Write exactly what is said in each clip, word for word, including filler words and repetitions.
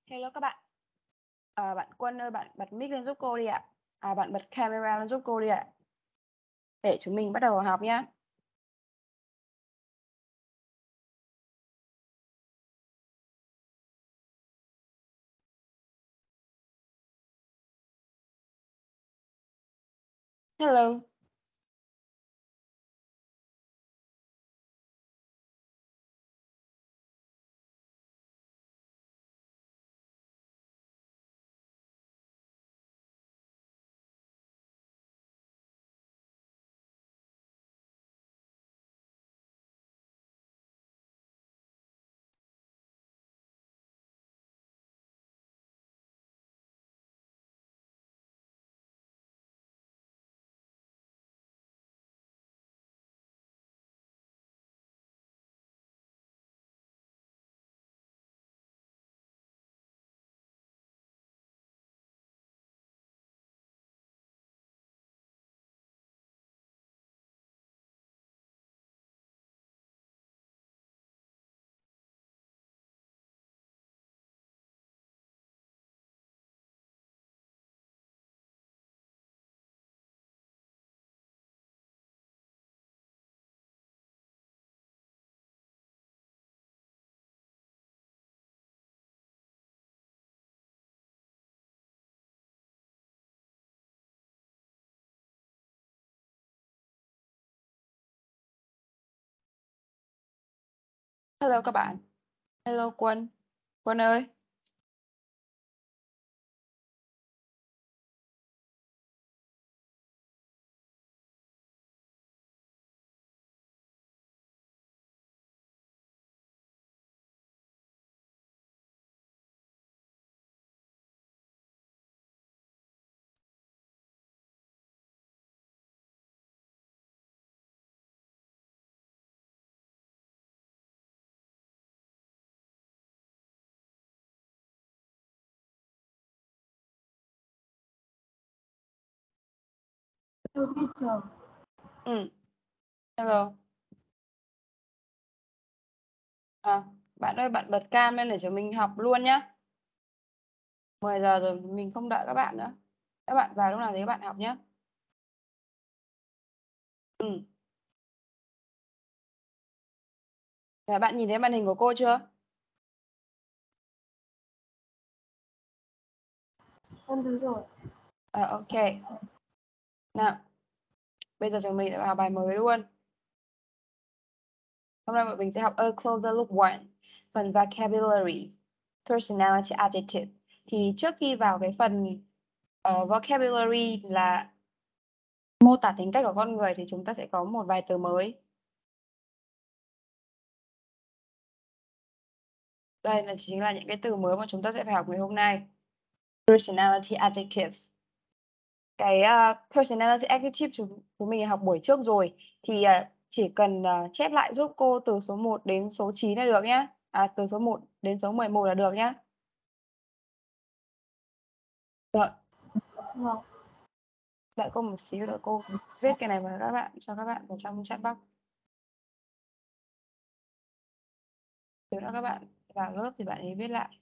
Hello các bạn. À, bạn Quân ơi, bạn bật mic lên giúp cô đi ạ. À, bạn bật camera lên giúp cô đi ạ. Để chúng mình bắt đầu học nhá. Hello. Hello các bạn. Hello Quân. Quân ơi. Hello teacher. Ừ. Hello. À, bạn ơi, bạn bật cam lên để chúng mình học luôn nhá. mười giờ rồi, mình không đợi các bạn nữa. Các bạn vào lúc nào thì các bạn học nhé. Ừ. Và bạn nhìn thấy màn hình của cô chưa? Con thấy rồi. À, ok. Nào, bây giờ chúng mình sẽ vào bài mới luôn. Hôm nay bọn mình sẽ học A Closer Look một, phần Vocabulary, Personality Adjective. Thì trước khi vào cái phần uh, Vocabulary là mô tả tính cách của con người thì chúng ta sẽ có một vài từ mới. Đây là chính là những cái từ mới mà chúng ta sẽ phải học ngày hôm nay. Personality Adjectives. Cái uh, Personality Adjective chúng, chúng mình học buổi trước rồi. Thì uh, chỉ cần uh, chép lại giúp cô từ số một đến số chín là được nhé. À, từ số một đến số mười một là được nhé. Rồi. Vâng. Đợi cô một xíu, đợi cô viết cái này vào các bạn, cho các bạn vào trong chat box. Nếu là các bạn vào lớp thì bạn ấy viết lại.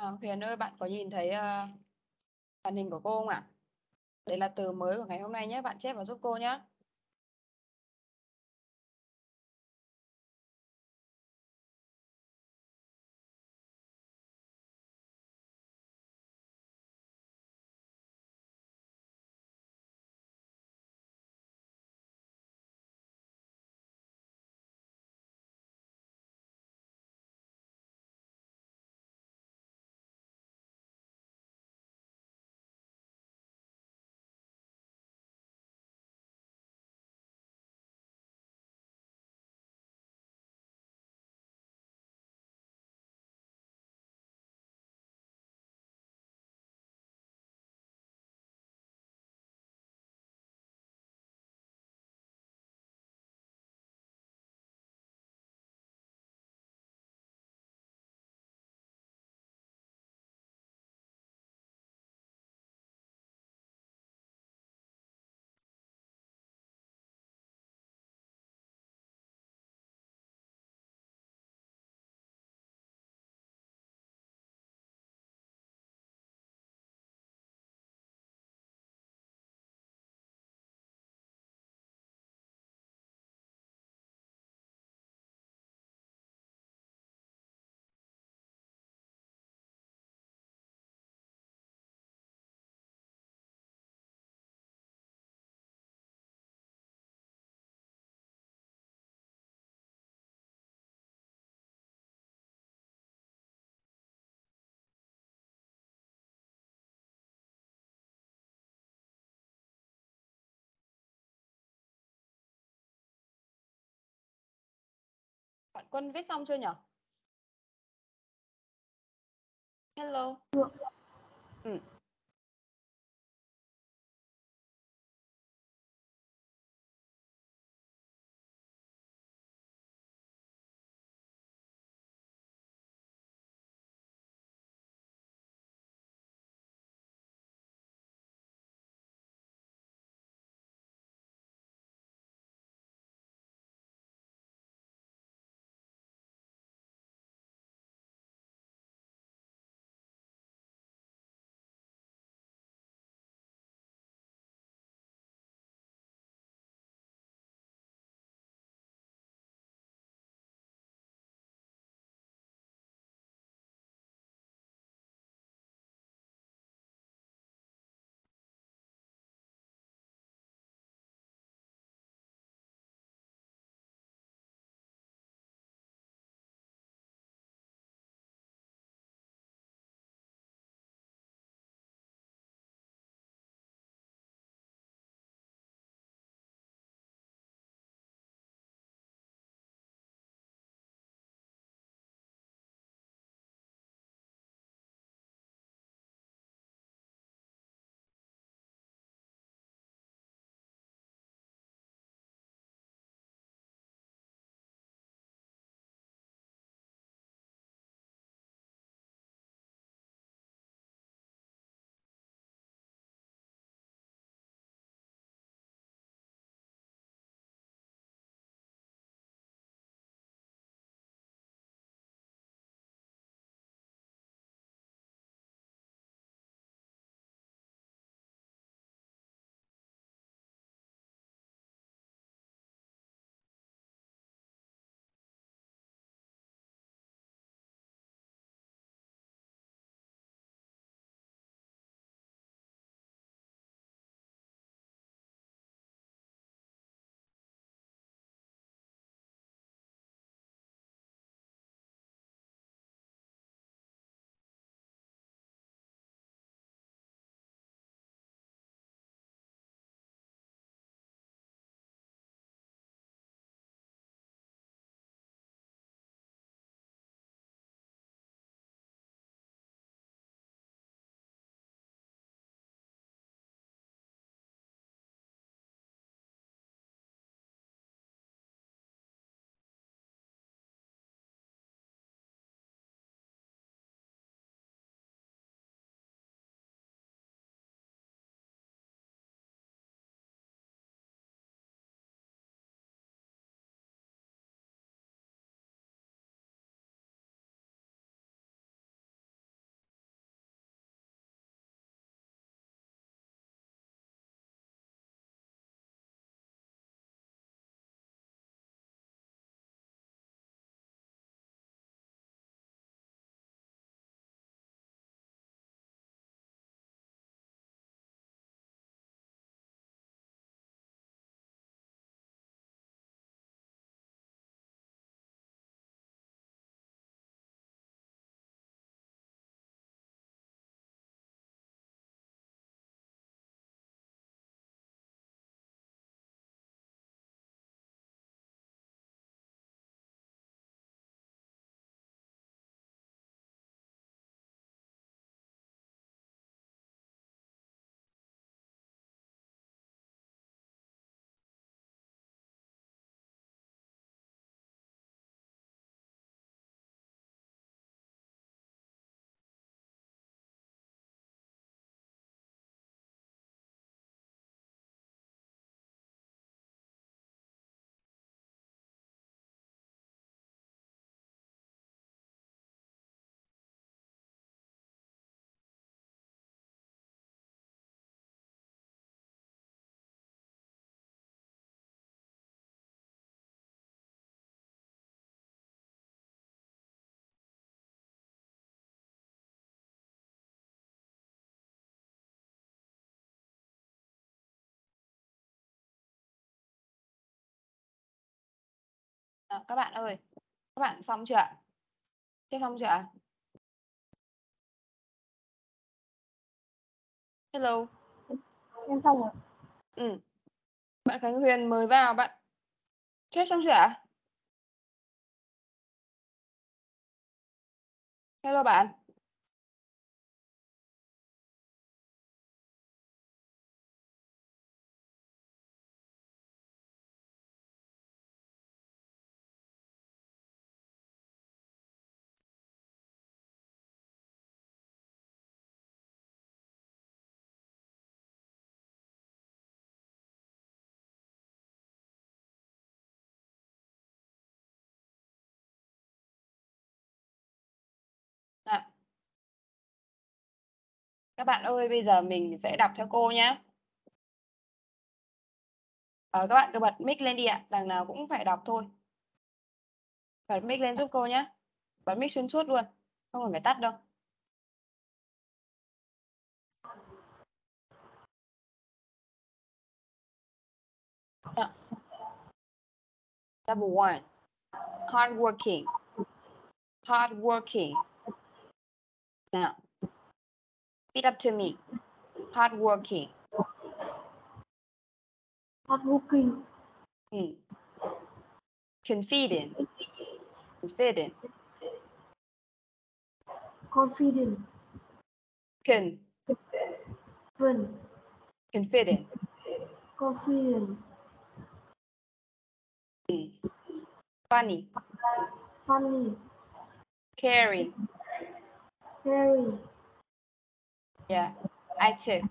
À, Huyền ơi, bạn có nhìn thấy ờ, màn hình của cô không ạ? Đây là từ mới của ngày hôm nay nhé, bạn chép vào giúp cô nhé. Bạn Quân viết xong chưa nhỉ? Hello. Ừ. À, các bạn ơi, các bạn xong chưa ạ? Thế xong chưa ạ? Hello. Em xong rồi. Ừ. Bạn Khánh Huyền mới vào, bạn chết xong chưa ạ? Hello bạn. À, các bạn ơi, bây giờ mình sẽ đọc theo cô nhé. Ờ, các bạn cứ bật mic lên đi ạ, đằng nào cũng phải đọc thôi. Bật mic lên giúp cô nhé. Bật mic xuyên suốt luôn, không cần phải tắt đâu. Nào. Number one, hardworking. Hardworking. Now, repeat up to me. Hardworking. Hardworking. Hmm. Confident. Confident. Confident. Con. Confident. Confident. Confident. Hmm. Funny. Funny. Caring. Caring. Yeah. Active.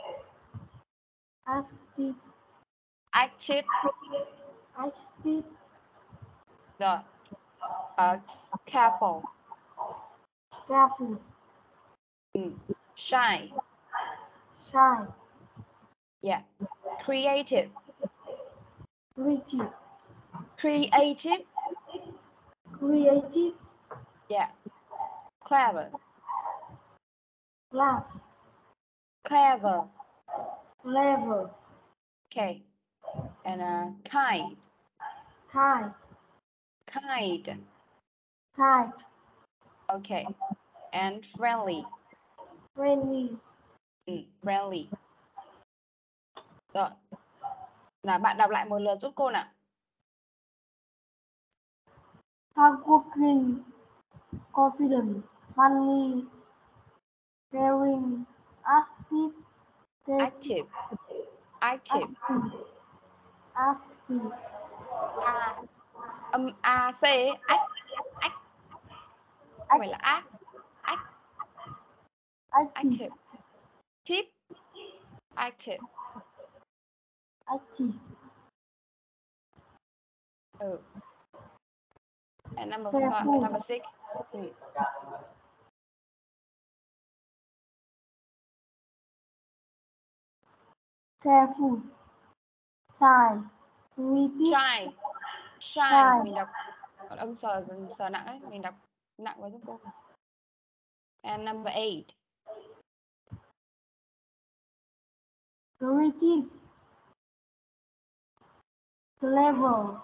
Active. Active. Active. Rồi. Uh, careful. Careful. Hmm. Shy. Shy. Yeah. Creative. Creative. Creative. Creative. Yeah. Clever. Class. Clever. Clever. Okay. And uh, kind. Kind. Kind. Kind. Okay. And friendly. Friendly. Ừ, friendly. Rồi. Nào, bạn đọc lại một lượt giúp cô nào. Hardworking. Confident. Funny. Caring. Active. Active. Active. Active. Active. A. Âm A C ấy. Ách. Ách. Không phải là ác. Ách. Active. Active. Tip. Active. Active. Ừ. And number five, Careful. number six. Ừ. Careful. Shy. Creative. Shy. Shy. Shy. Mình đọc còn âm sờ sờ nặng ấy, mình đọc nặng vào giúp cô. And number eight. Creative. Clever.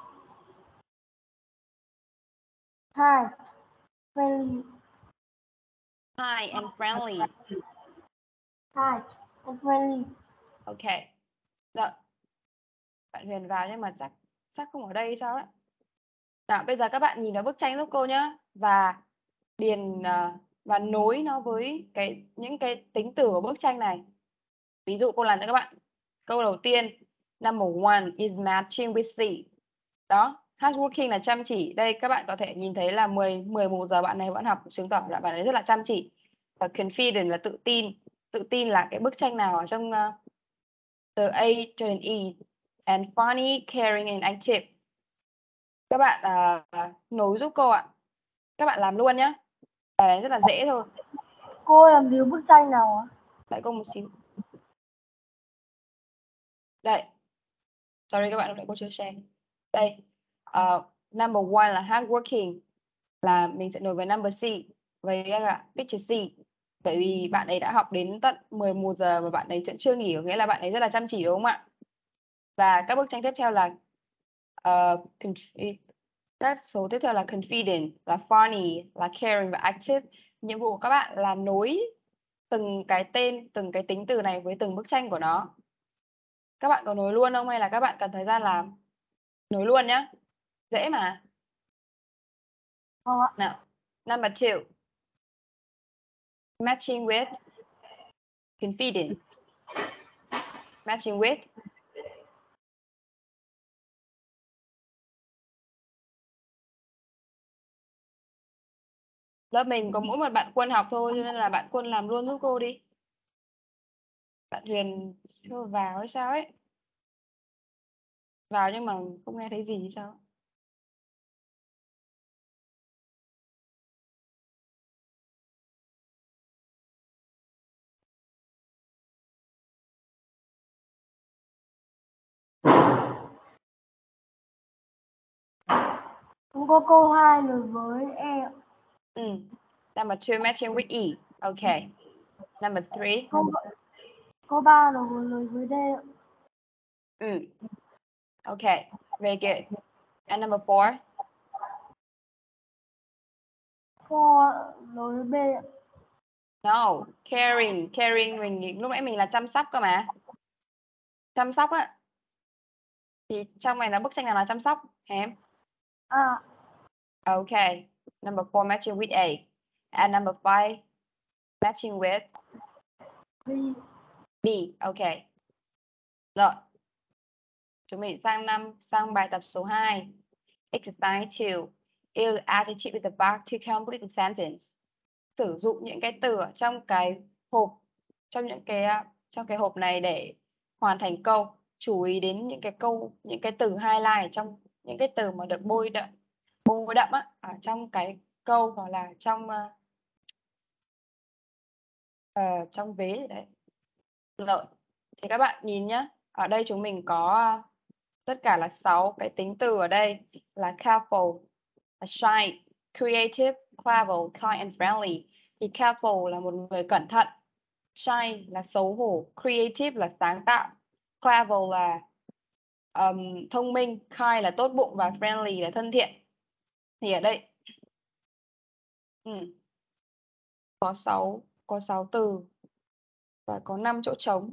Kind. Friendly. Kind and friendly. Kind and friendly. Okay. Rồi. Bạn Huyền vào nhưng mà chắc chắc không ở đây sao ấy. Nào, bây giờ các bạn nhìn vào bức tranh giúp cô nhé, và điền uh, và nối nó với cái những cái tính từ của bức tranh này. Ví dụ cô làm cho các bạn. Câu đầu tiên, number one is matching with C. Đó, hardworking là chăm chỉ. Đây các bạn có thể nhìn thấy là mười mười một giờ bạn này vẫn học, chứng tỏ là bạn ấy rất là chăm chỉ. Và confident là tự tin. Tự tin là cái bức tranh nào ở trong uh, từ A cho đến E. And funny, caring and active. Các bạn uh, nối giúp cô ạ. Các bạn làm luôn nhé. Bài này rất là dễ thôi. Cô làm gì có bức tranh nào ạ? Đợi cô một xíu. Đây. Sorry các bạn, lúc nãy cô chưa share. Đây. Uh, number one là hardworking. Là mình sẽ nối với number C. Với uh, picture C. Bởi vì bạn ấy đã học đến tận mười một giờ và bạn ấy vẫn chưa nghỉ. Nghĩa là bạn ấy rất là chăm chỉ đúng không ạ? Và các bức tranh tiếp theo là uh, Các số tiếp theo là confident, là funny, là caring và active. Nhiệm vụ của các bạn là nối từng cái tên, từng cái tính từ này với từng bức tranh của nó. Các bạn có nối luôn không hay là các bạn cần thời gian làm? Nối luôn nhá. Dễ mà. Không ạ. Nào. Number two. Matching with. Confident. Matching with. Lớp mình có mỗi một bạn Quân học thôi cho nên là bạn Quân làm luôn giúp cô đi. Bạn Huyền chưa vào hay sao ấy. Vào nhưng mà không nghe thấy gì hay sao? Không có câu hai nối với E. Ừ. Number two, matching with E. Okay. Number three. Câu câu ba nối với nối với D. Ừ. Okay. Very good. And number four. For nối với B. No. Caring. Caring mình lúc nãy mình là chăm sóc cơ mà. Chăm sóc á. Thì trong này là bức tranh nào là chăm sóc? Em. A. Okay. Number four, matching with A. And number five, matching with B. B. Okay. Rồi. Chúng mình sang năm sang bài tập số hai. Exercise two. Use adjective with the verb to complete the sentence. Sử dụng những cái từ ở trong cái hộp, trong những cái trong cái hộp này để hoàn thành câu. Chú ý đến những cái câu, những cái từ highlight ở trong những cái từ mà được bôi đậm, bôi đậm á, ở trong cái câu hoặc là trong uh, uh, trong vế gì đấy. Rồi. Thì các bạn nhìn nhé. Ở đây chúng mình có uh, tất cả là sáu cái tính từ ở đây là careful, là shy, creative, clever, kind and friendly. Thì careful là một người cẩn thận, shy là xấu hổ, creative là sáng tạo, clever là um, thông minh, kind là tốt bụng và friendly là thân thiện. Thì ở đây ừ, có sáu có sáu từ và có năm chỗ trống.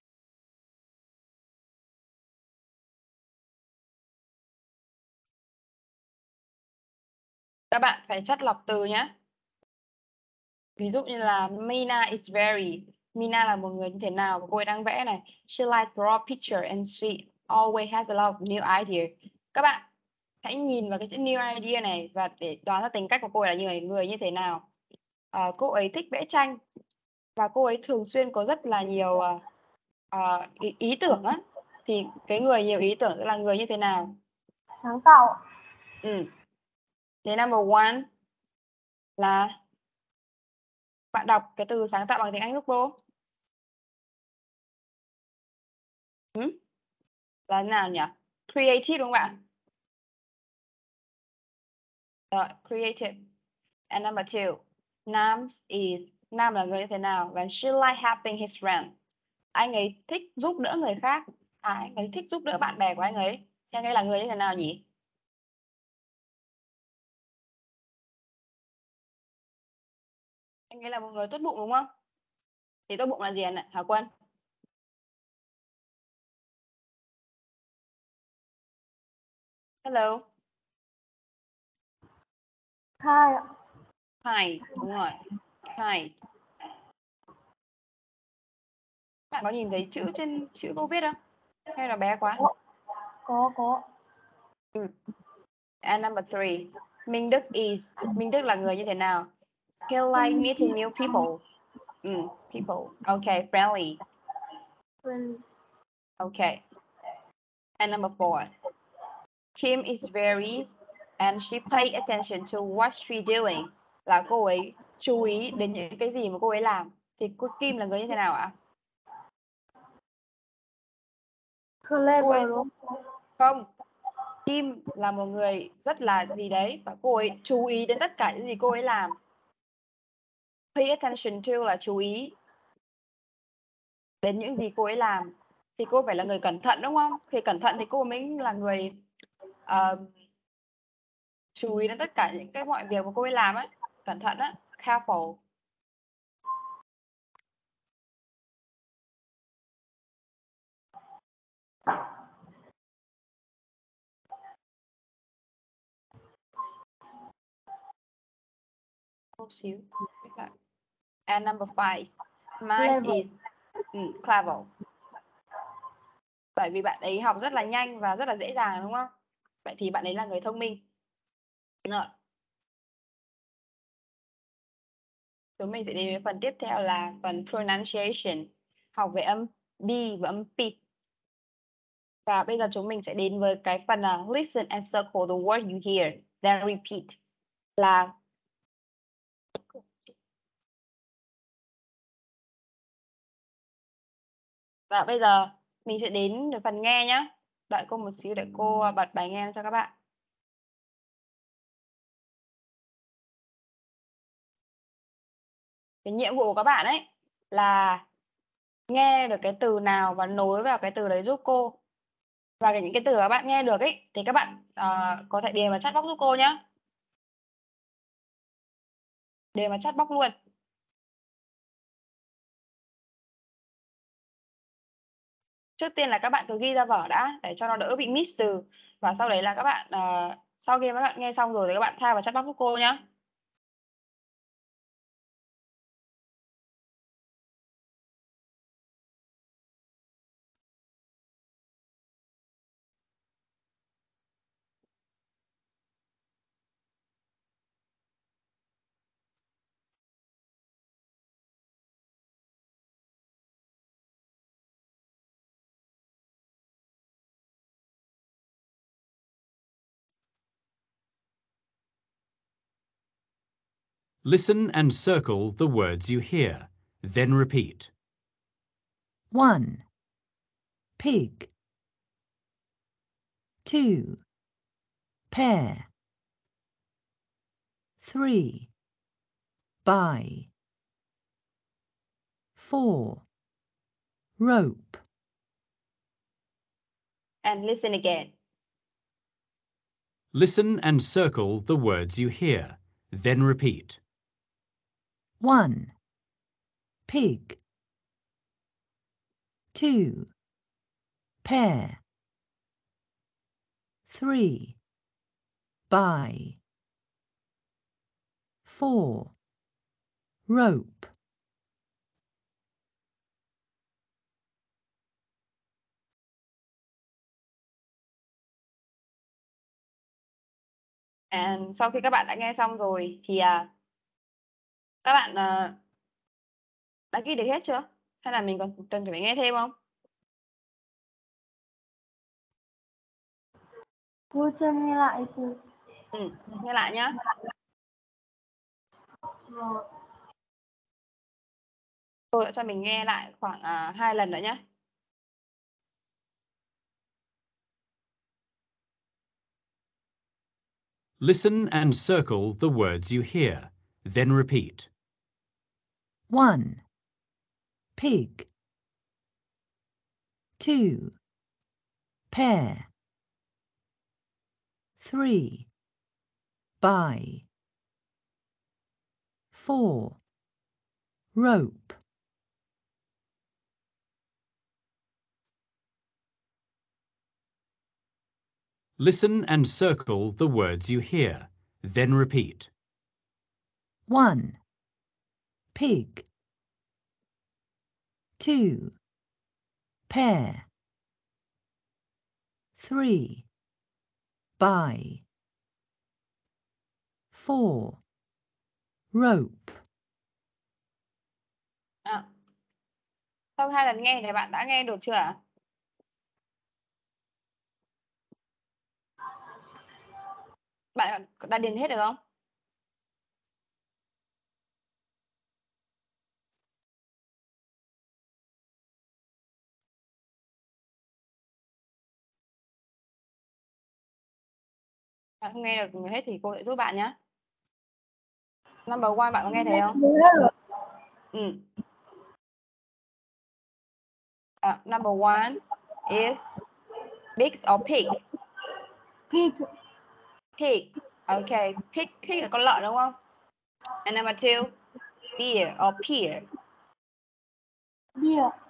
Các bạn phải chắt lọc từ nhé. Ví dụ như là Mina is very. Mina là một người như thế nào? Cô ấy đang vẽ này. She likes draw picture and she always has a lot of new idea. Các bạn hãy nhìn vào cái chữ new idea này và để đoán ra tính cách của cô ấy là người người như thế nào. À, cô ấy thích vẽ tranh và cô ấy thường xuyên có rất là nhiều uh, uh, ý, ý tưởng á. Thì cái người nhiều ý tưởng sẽ là người như thế nào? Sáng tạo. Ừ. Thế number one là bạn đọc cái từ sáng tạo bằng tiếng Anh giúp cô. Ừ? Là nào nhỉ? Creative đúng không bạn? Rồi, creative. And number two, Nam is, Nam là người như thế nào? Và she like helping his friend. Anh ấy thích giúp đỡ người khác. À, anh ấy thích giúp đỡ bạn bè của anh ấy. Thì anh ấy là người như thế nào nhỉ? Anh ấy là một người tốt bụng đúng không? Thì tốt bụng là gì ạ? Hả Quân? Hello. Hai ạ. Kind, đúng rồi. Kind. Bạn có nhìn thấy chữ trên chữ cô viết không? Hay là bé quá? Có có. Ừ. And number three, Minh Đức is. Minh Đức là người như thế nào? He like meeting new people. Mm, people. Okay, friendly. Friendly. Okay. And number four, Kim is very and she pay attention to what she doing. Là cô ấy chú ý đến những cái gì mà cô ấy làm. Thì cô Kim là người như thế nào ạ? Clever Cô ấy đúng không? không. Kim là một người rất là gì đấy và cô ấy chú ý đến tất cả những gì cô ấy làm. Pay attention to là chú ý đến những gì cô ấy làm. Thì cô phải là người cẩn thận đúng không? Thì cẩn thận thì cô mới là người uh, Chú ý đến tất cả những cái mọi việc mà cô ấy làm ấy. Cẩn thận á. Careful. Một xíu. And number five. Mine Clever. is ừ, clever. Bởi vì bạn ấy học rất là nhanh và rất là dễ dàng đúng không? Vậy thì bạn ấy là người thông minh. Rồi. Chúng mình sẽ đến với phần tiếp theo là phần pronunciation. Học về âm B và âm P. Và bây giờ chúng mình sẽ đến với cái phần là listen and circle the word you hear, then repeat. Là Và bây giờ mình sẽ đến với phần nghe nhé. Đợi cô một xíu để cô bật bài nghe cho các bạn. Cái nhiệm vụ của các bạn ấy là nghe được cái từ nào và nối vào cái từ đấy giúp cô. Và những cái từ các bạn nghe được ấy thì các bạn uh, có thể điền vào chat box giúp cô nhé. Điền vào chat box luôn. Trước tiên là các bạn cứ ghi ra vở đã để cho nó đỡ bị miss từ. Và sau đấy là các bạn uh, sau khi các bạn nghe xong rồi thì các bạn thay vào chat box giúp cô nhé. Listen and circle the words you hear, then repeat. One, pig. Two, pear. Three, buy. Four, rope. And listen again. Listen and circle the words you hear, then repeat. One, pig. Two, pear. Three, buy. Four, rope. And sau khi các bạn đã nghe xong rồi thì uh, các bạn uh, đã ghi được hết chưa? Hay là mình còn cần phải nghe thêm không? Cô cho nghe lại cô. Ừ, nghe lại nhá. Rồi. Cô cho mình nghe lại khoảng uh, hai lần nữa nhé. Listen and circle the words you hear, then repeat. One, pig. Two, pear. Three, buy. Four, rope. Listen and circle the words you hear, then repeat. One, pig. Two, pear. Three, buy. Four, rope. À. Sau hai lần nghe thì bạn đã nghe được chưa ạ? Bạn đã điền hết được không? Bạn không nghe được hết thì cô sẽ giúp bạn nhé. Number one bạn có nghe thấy không? Ừ. Uh, number one is pigs or pig. Pig. Pig. Okay, pig, pig là con lợn đúng không? And number two, beer or pear. Beer.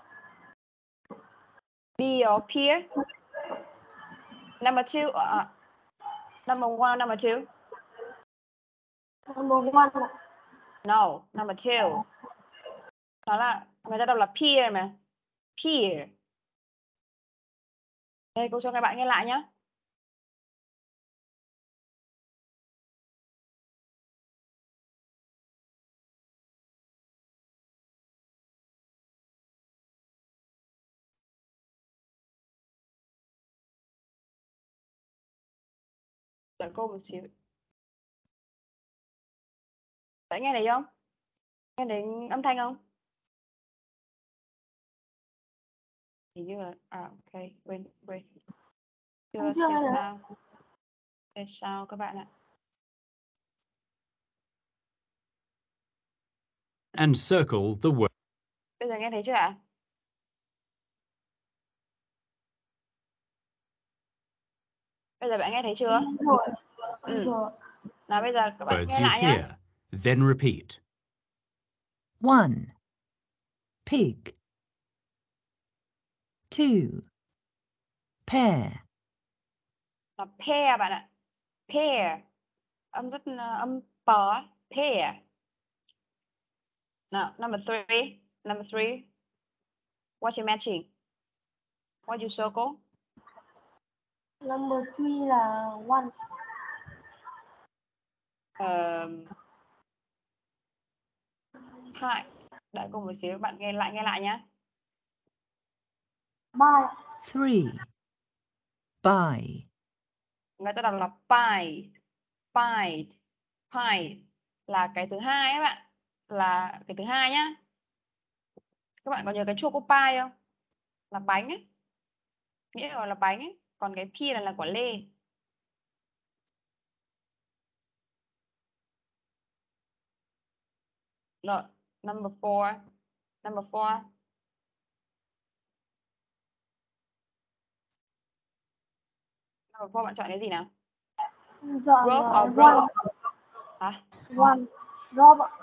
Beer or pear. Number two, uh, number one, number two. Number one ạ. No, number two. Đó là người ta đọc là pear mà. Pear. Đây cô cho các bạn nghe lại nhé. Đợi cô một xíu. Bạn nghe thấy không? Nghe thấy âm thanh không? Hình như là à ok, quên quên. Chưa Chưa chưa nghe thấy. sao. Thế sao các bạn ạ? And circle the word. Bây giờ nghe thấy chưa ạ? Bây giờ bạn nghe thấy chưa? Rồi. Ừ. Rồi. Nào bây giờ các bạn nghe Words you lại nhé. hear, then repeat. One. Pig. Two. Pear. Là pear bạn ạ. Pear. Âm rất âm pờ. Pear. Now, number three. Number three. What's your matching? What you circle? Number three là one. Um, hai. Đợi cùng một xíu, bạn nghe lại nghe lại nhé. Ba. Three. Buy. Người ta đọc là pie. Pie. Pie là cái thứ hai á bạn. Là cái thứ hai nhá. Các bạn có nhớ cái choco pie không? Là bánh ấy. Nghĩa gọi là bánh ấy. Còn cái pie là là quả lê. Rồi, number four. Number four. Number four bạn chọn cái gì nào? Chọn Rope là or one. rope? Hả? One. Rope ạ.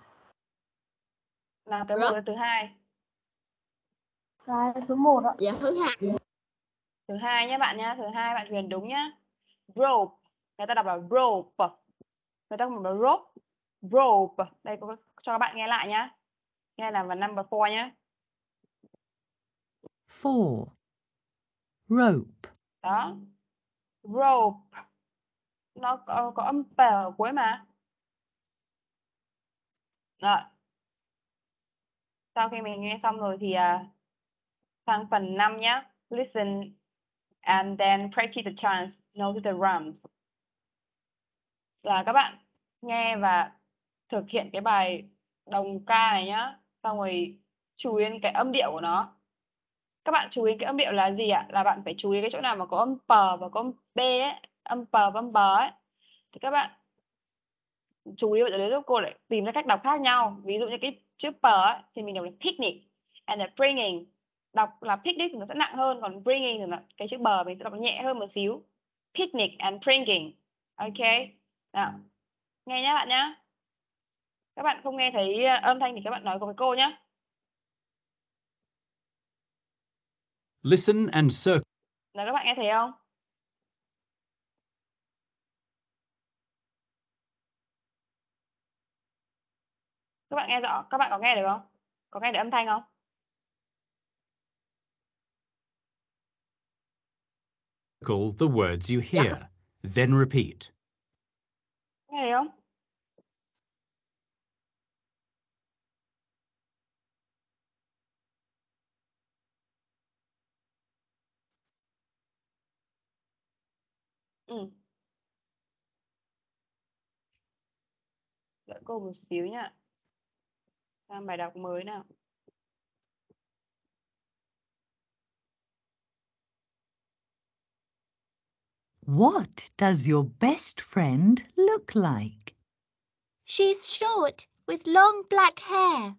Là cái một cái thứ hai. Cái số một ạ. Dạ thứ hai. Thứ hai nhé bạn nhá. Thứ hai bạn Huyền đúng nhá. Rope. Người ta đọc là rope. Người ta không đọc là rope. Rope. Đây có cho các bạn nghe lại nhá. Nghe là vào number four nhá. Four. Rope. Đó. Rope. Nó có, có âm p ở cuối mà. Rồi. Sau khi mình nghe xong rồi thì uh, sang phần năm nhá. Listen and then practice the chants. Note the rhymes. Là các bạn nghe và thực hiện cái bài đồng ca này nhá. Xong rồi chú ý đến cái âm điệu của nó. Các bạn chú ý cái âm điệu là gì ạ? Là bạn phải chú ý cái chỗ nào mà có âm p và có âm b ấy, âm p và âm b ấy. Thì các bạn chú ý vào đấy giúp cô lại tìm ra cách đọc khác nhau. Ví dụ như cái chữ p ấy, thì mình đọc là picnic and the bringing. Đọc là picnic thì nó sẽ nặng hơn, còn bringing thì là cái chữ b mình sẽ đọc nhẹ hơn một xíu. Picnic and bringing. Ok. Nào. Nghe nhá bạn nhá. Các bạn không nghe thấy âm thanh thì các bạn nói cùng với cô nhé. Listen and circle. Là các bạn nghe thấy không? Các bạn nghe rõ, các bạn có nghe được không? Có nghe được âm thanh không? Circle the words you hear, then repeat. Nghe thấy không? Ừ. Đợi cô một xíu nha. Sang bài đọc mới nào. What does your best friend look like? She's short with long black hair.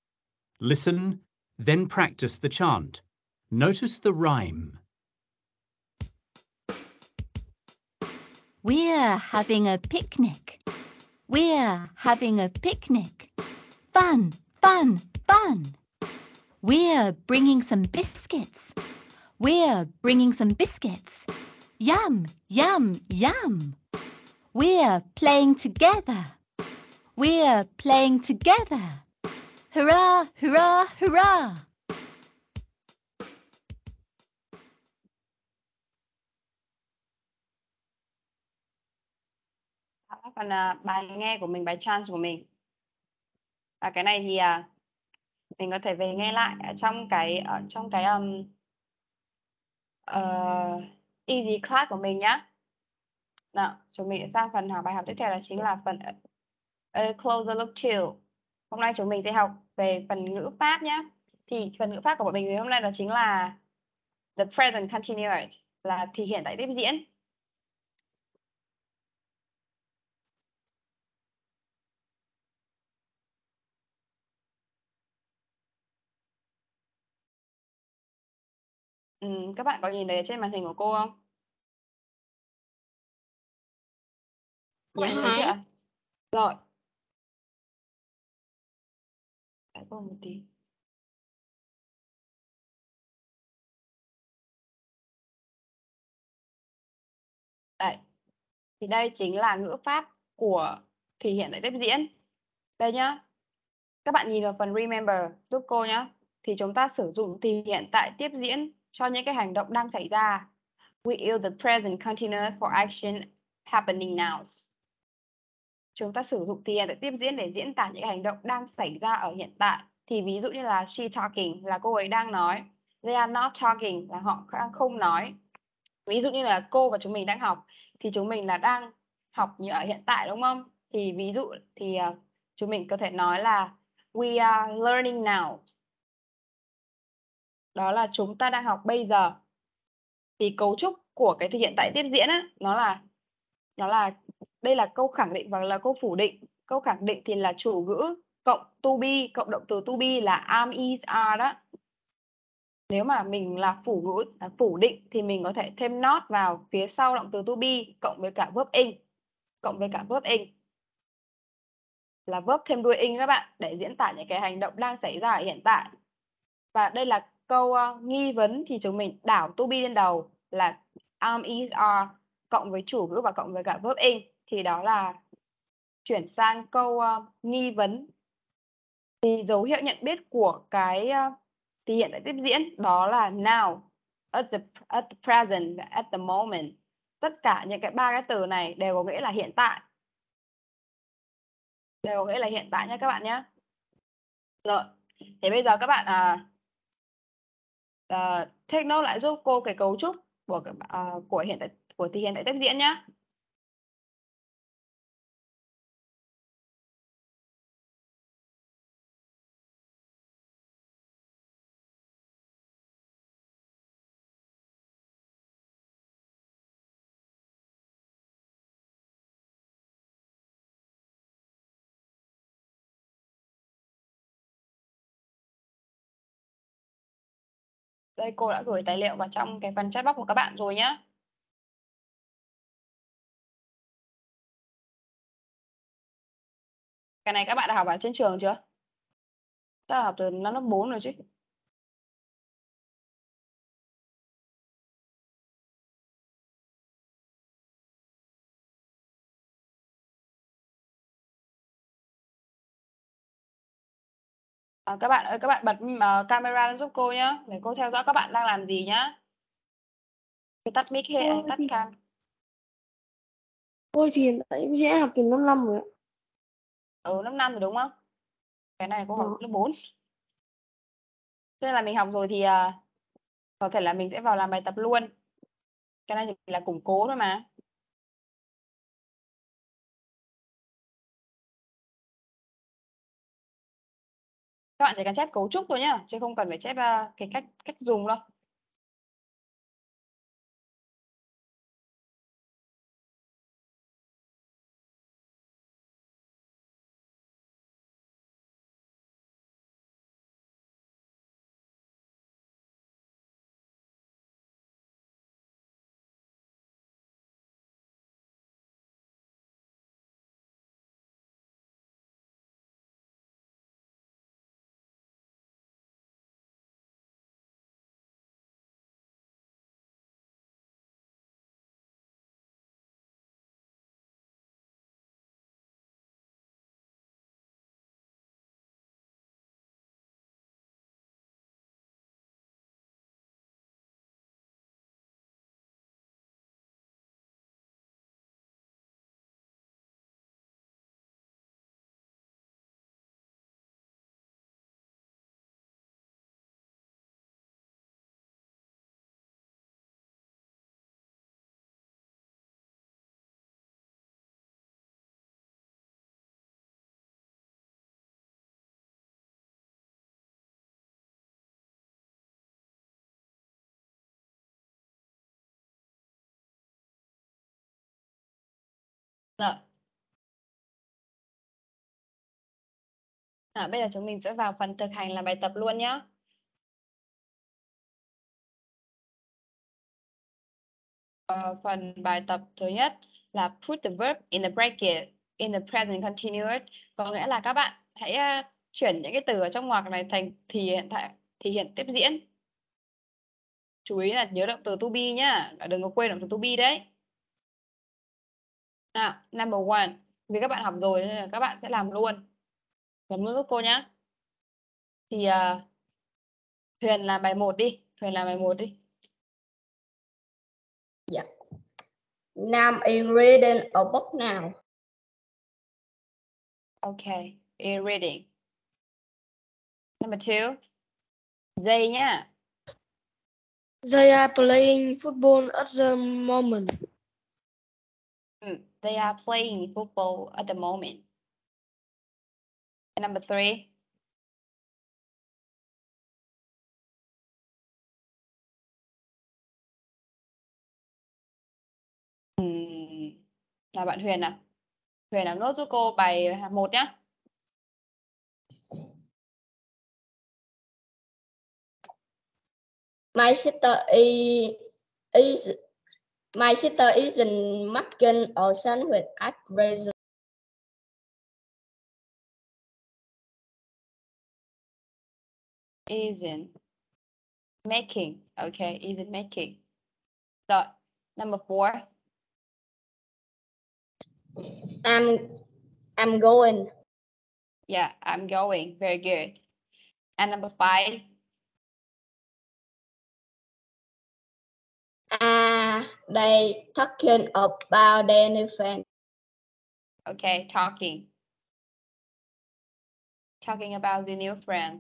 Listen, then practice the chant. Notice the rhyme. We're having a picnic. We're having a picnic. Fun, fun, fun. We're bringing some biscuits. We're bringing some biscuits. Yum, yum, yum. We're playing together. We're playing together. Hurrah, hurrah, hurrah. Đó là phần à, bài nghe của mình, bài chant của mình. Và cái này thì à, mình có thể về nghe lại ở trong cái ở trong cái um, uh, easy class của mình nhá. Nào, chúng mình sẽ sang phần học bài học tiếp theo, đó chính là phần a closer look to. Hôm nay chúng mình sẽ học về phần ngữ pháp nhé. Thì phần ngữ pháp của bọn mình ngày hôm nay đó chính là the present continuous, là thì hiện tại tiếp diễn. Ừ, các bạn có nhìn thấy trên màn hình của cô không? Dạ Nhìn thấy chưa thấy. ạ? Rồi. Đợi cô một tí. Đây. Thì đây chính là ngữ pháp của thì hiện tại tiếp diễn. Đây nhá. Các bạn nhìn vào phần remember giúp cô nhá. Thì chúng ta sử dụng thì hiện tại tiếp diễn cho những cái hành động đang xảy ra. We use the present continuous for action happening now. Chúng ta sử dụng thì hiện tại tiếp diễn để diễn tả những cái hành động đang xảy ra ở hiện tại. Thì ví dụ như là she talking là cô ấy đang nói. They are not talking là họ không nói. Ví dụ như là cô và chúng mình đang học thì chúng mình là đang học như ở hiện tại, đúng không? Thì ví dụ thì uh, chúng mình có thể nói là we are learning now. Đó là chúng ta đang học bây giờ. Thì cấu trúc của cái thì hiện tại tiếp diễn á, nó là nó là đây là câu khẳng định và là câu phủ định. Câu khẳng định thì là chủ ngữ cộng to be cộng động từ to be là am, is, are đó. Nếu mà mình là phủ ngữ là phủ định thì mình có thể thêm not vào phía sau động từ to be cộng với cả verb in, cộng với cả verb in là verb thêm đuôi in các bạn, để diễn tả những cái hành động đang xảy ra ở hiện tại. Và đây là câu uh, nghi vấn thì chúng mình đảo to be lên đầu là am, is, are cộng với chủ ngữ và cộng với cả verb in, thì đó là chuyển sang câu uh, nghi vấn. Thì dấu hiệu nhận biết của cái uh, thì hiện tại tiếp diễn đó là now, at the, at the present và at the moment. Tất cả những cái ba cái từ này đều có nghĩa là hiện tại. Đều có nghĩa là hiện tại nha các bạn nhé. Rồi, thế bây giờ các bạn à, à, take note lại giúp cô cái cấu trúc của à, của hiện tại của thì hiện tại tiếp diễn nhé. Đây cô đã gửi tài liệu vào trong cái phần chat box của các bạn rồi nhé. Cái này các bạn đã học ở trên trường chưa? Chắc là học từ năm lớp bốn rồi chứ. À, các bạn ơi, các bạn bật uh, camera lên giúp cô nhé, để cô theo dõi các bạn đang làm gì nhá. Tôi tắt mic hay Ôi tắt thì- cam. Ôi thì hiện tại em sẽ học từ năm năm rồi ạ. Ừ, lớp năm rồi đúng không? Cái này cô học Vâng. lớp bốn. Cho nên là mình học rồi thì uh, có thể là mình sẽ vào làm bài tập luôn. Cái này thì là củng cố thôi mà. Các bạn chỉ cần chép cấu trúc thôi nhá, chứ không cần phải chép uh, cái cách cách dùng đâu. Rồi. À, bây giờ chúng mình sẽ vào phần thực hành làm bài tập luôn nhé. Ờ, phần bài tập thứ nhất là put the verb in the bracket in the present continuous, có nghĩa là các bạn hãy uh, chuyển những cái từ ở trong ngoặc này thành thì hiện tại thì hiện tiếp diễn. Chú ý là nhớ động từ to be nhá, đừng có quên động từ to be đấy. Nào, number one, vì các bạn học rồi nên là các bạn sẽ làm luôn. Làm luôn giúp cô nhá. Thì uh, Huyền làm bài một đi, Huyền làm bài một đi. Dạ. Nam is reading a book now. Okay, is reading. Number two, Dây nhá. They are playing football at the moment. Mm, they are playing football at the moment. And number three, um, là bạn Huyền à? Huyền làm nốt giúp cô bài một nhá. My sister is, is my sister is making a sandwich at present. Isn't making. Okay, isn't making. Rồi, number four. I'm I'm going. Yeah, I'm going. Very good. And number five. Ah, they talking about anything. Okay, talking. Talking about the new friend.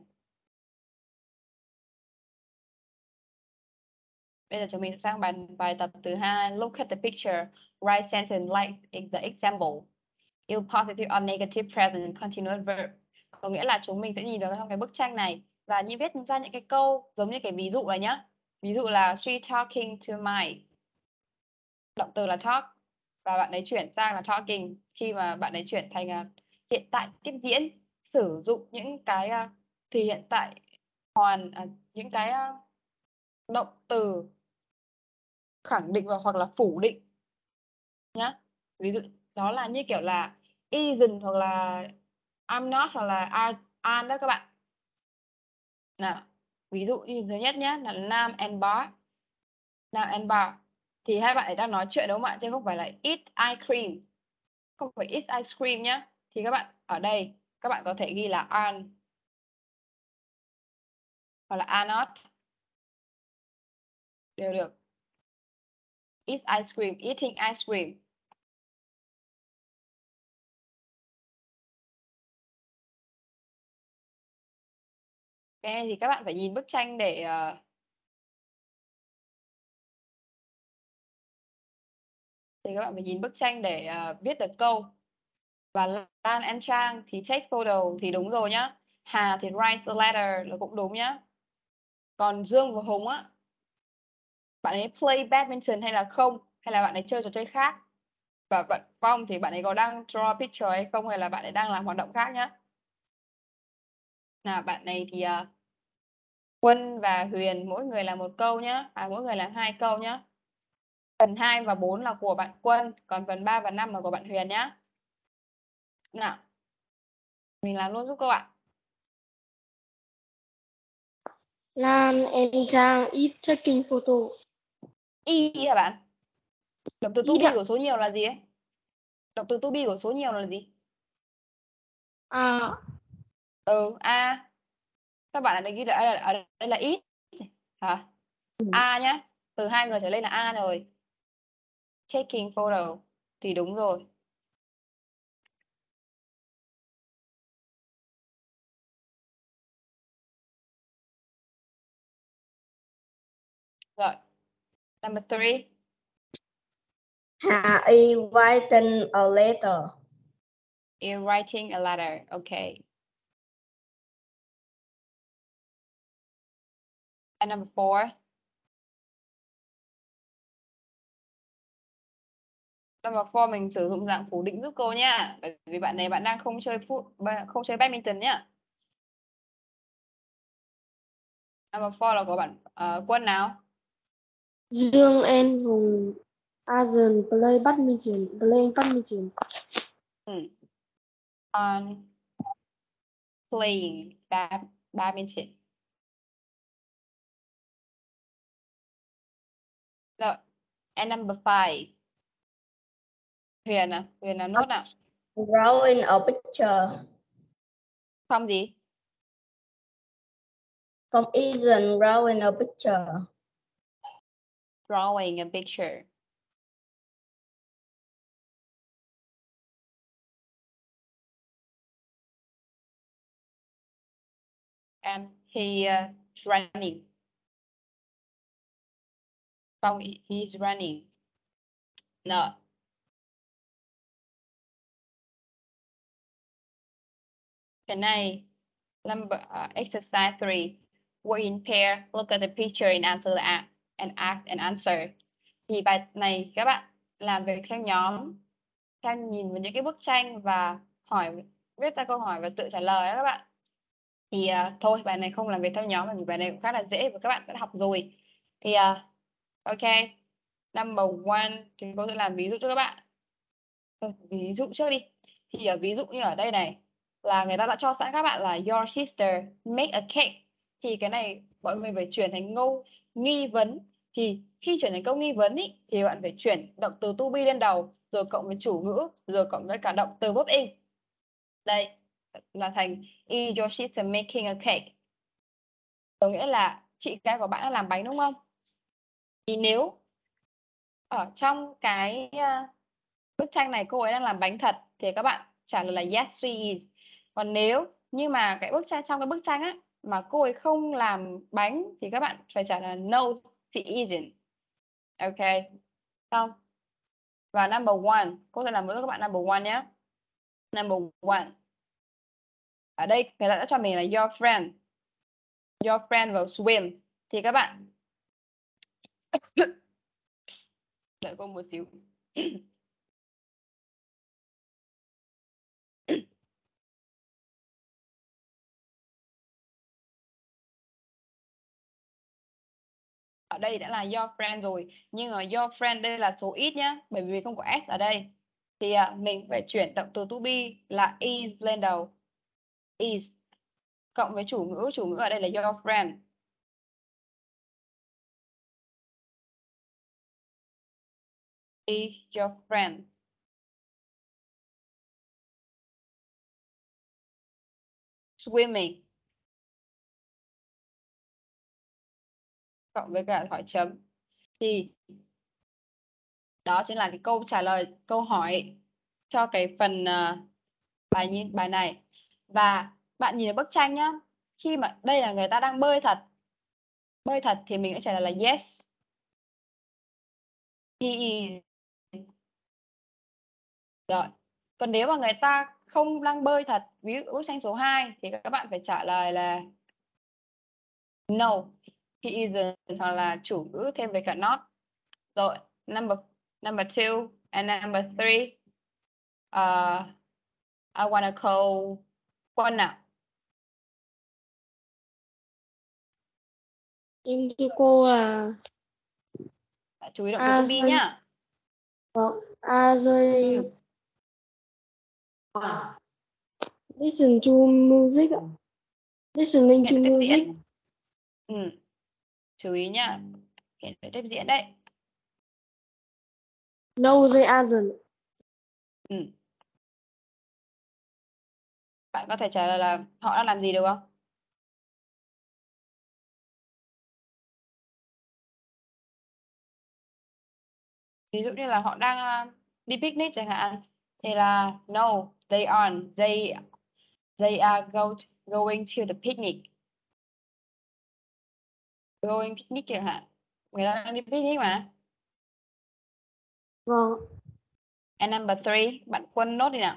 Bây giờ chúng mình sang bài bài tập thứ hai. Look at the picture. Write sentence like the example. Use positive or negative present continuous verb. Có nghĩa là chúng mình sẽ nhìn vào trong cái bức tranh này và như viết ra những cái câu giống như cái ví dụ này nhá. Ví dụ là she talking to my. Động từ là talk và bạn ấy chuyển sang là talking khi mà bạn ấy chuyển thành uh, hiện tại tiếp diễn, sử dụng những cái uh, thì hiện tại hoàn uh, những cái uh, động từ khẳng định và hoặc là phủ định nhá. Ví dụ đó là như kiểu là isn't hoặc là I'm not hoặc là are, are đó các bạn. Nào, ví dụ như thứ nhất nhé là Nam and Bar. Nam and Bar thì hai bạn ấy đang nói chuyện đúng không ạ, chứ không phải là eat ice cream, không phải eat ice cream nhá. Thì các bạn ở đây các bạn có thể ghi là are hoặc là are not đều được. Eat ice cream, eating ice cream. Cái này thì các bạn phải nhìn bức tranh để uh, thì các bạn phải nhìn bức tranh để uh, viết được câu. Và Lan and Trang thì take photo thì đúng rồi nhá. Hà thì write a letter là cũng đúng nhá. Còn Dương và Hùng á, bạn ấy play badminton hay là không, hay là bạn ấy chơi trò chơi khác. Và bạn Phong thì bạn ấy có đang draw picture hay không, hay là bạn ấy đang làm hoạt động khác nhá. Nào bạn này thì uh, Quân và Huyền mỗi người là một câu nhá, à mỗi người là hai câu nhá. Phần hai và bốn là của bạn Quân, còn phần ba và năm là của bạn Huyền nhá. Nào, mình làm luôn giúp cô ạ. Lan and Trang is taking photo. Y hả bạn? Động từ to Y be ạ. của số nhiều là gì ấy? Động từ to be của số nhiều là gì? À, Ừ, A. Các bạn ở đây ghi là ở, ở đây là ít hả? A nhá. Từ hai người trở lên là A rồi. Taking photo thì đúng rồi. Rồi. Number three. Hà is writing a letter. You're writing a letter. Okay. And number four. Number four mình sử dụng dạng phủ định giúp cô nha. Bởi vì bạn này bạn đang không chơi phụ, không chơi badminton nhá. Number four là của bạn uh, Quân nào? Dương and Hùng Asian play badminton, playing badminton. Ừ. On playing bad, badminton. Rồi. And number five. Huyền à? Huyền là nốt nào? Drawing a picture. Không gì? Không isn't drawing a picture. Drawing a picture. And he uh, running. Không, he's running. No. Cái này, number uh, exercise three. Work in pair. Look at the picture and answer the act and act and answer. Thì bài này các bạn làm việc theo nhóm, theo nhìn vào những cái bức tranh và hỏi, viết ra câu hỏi và tự trả lời đó các bạn. Thì uh, thôi bài này không làm việc theo nhóm, vì bài này cũng khá là dễ và các bạn đã học rồi. Thì uh, ok, number one thì cô sẽ làm ví dụ cho các bạn. Thôi, ví dụ trước đi. Thì ở ví dụ như ở đây này là người ta đã cho sẵn các bạn là your sister make a cake. Thì cái này bọn mình phải chuyển thành câu nghi vấn. Thì khi chuyển thành câu nghi vấn ý, thì bạn phải chuyển động từ to be lên đầu, rồi cộng với chủ ngữ, rồi cộng với cả động từ verb in. Đây là thành is your sister making a cake. Có nghĩa là chị gái của bạn đang làm bánh đúng không? Thì nếu ở trong cái uh, bức tranh này cô ấy đang làm bánh thật thì các bạn trả lời là yes she is. Còn nếu như mà cái bức tranh trong cái bức tranh á mà cô ấy không làm bánh thì các bạn phải trả lời no she isn't. Ok, xong. Và number one, cô sẽ làm với các bạn number one nhé. Number one. Ở đây người ta đã cho mình là your friend. Your friend will swim. Thì các bạn đợi cô một xíu. Ở đây đã là your friend rồi, nhưng mà your friend đây là số ít nhá, bởi vì không có s ở đây. Thì à, mình phải chuyển động từ to be là is lên đầu. Is cộng với chủ ngữ, chủ ngữ ở đây là your friend. Is your friend. Swimming. Cộng với cả hỏi chấm. Thì đó chính là cái câu trả lời, câu hỏi cho cái phần uh, bài nhìn bài này. Và bạn nhìn bức tranh nhá, khi mà đây là người ta đang bơi thật, bơi thật thì mình sẽ trả lời là yes he is. Rồi. Còn nếu mà người ta không đang bơi thật, ví dụ bức tranh số hai thì các bạn phải trả lời là no he isn't, hoặc là chủ ngữ thêm với cả not. Rồi, number number two and number three. Uh, I wanna call Quân nào. Em thưa cô là Chú ý động từ to be nhá. as a listen to music. Listening to music. Ừ. Chú ý nhá. Hiện tại tiếp diễn đấy. No they aren't. Ừ. Bạn có thể trả lời là họ đang làm gì được không? Ví dụ như là họ đang uh, đi picnic chẳng hạn. Thì là no, they aren't. They, they are go, going to the picnic. Going picnic chẳng hạn. Người ta đang đi picnic mà. Vâng. And number three, bạn Quân nốt đi nào.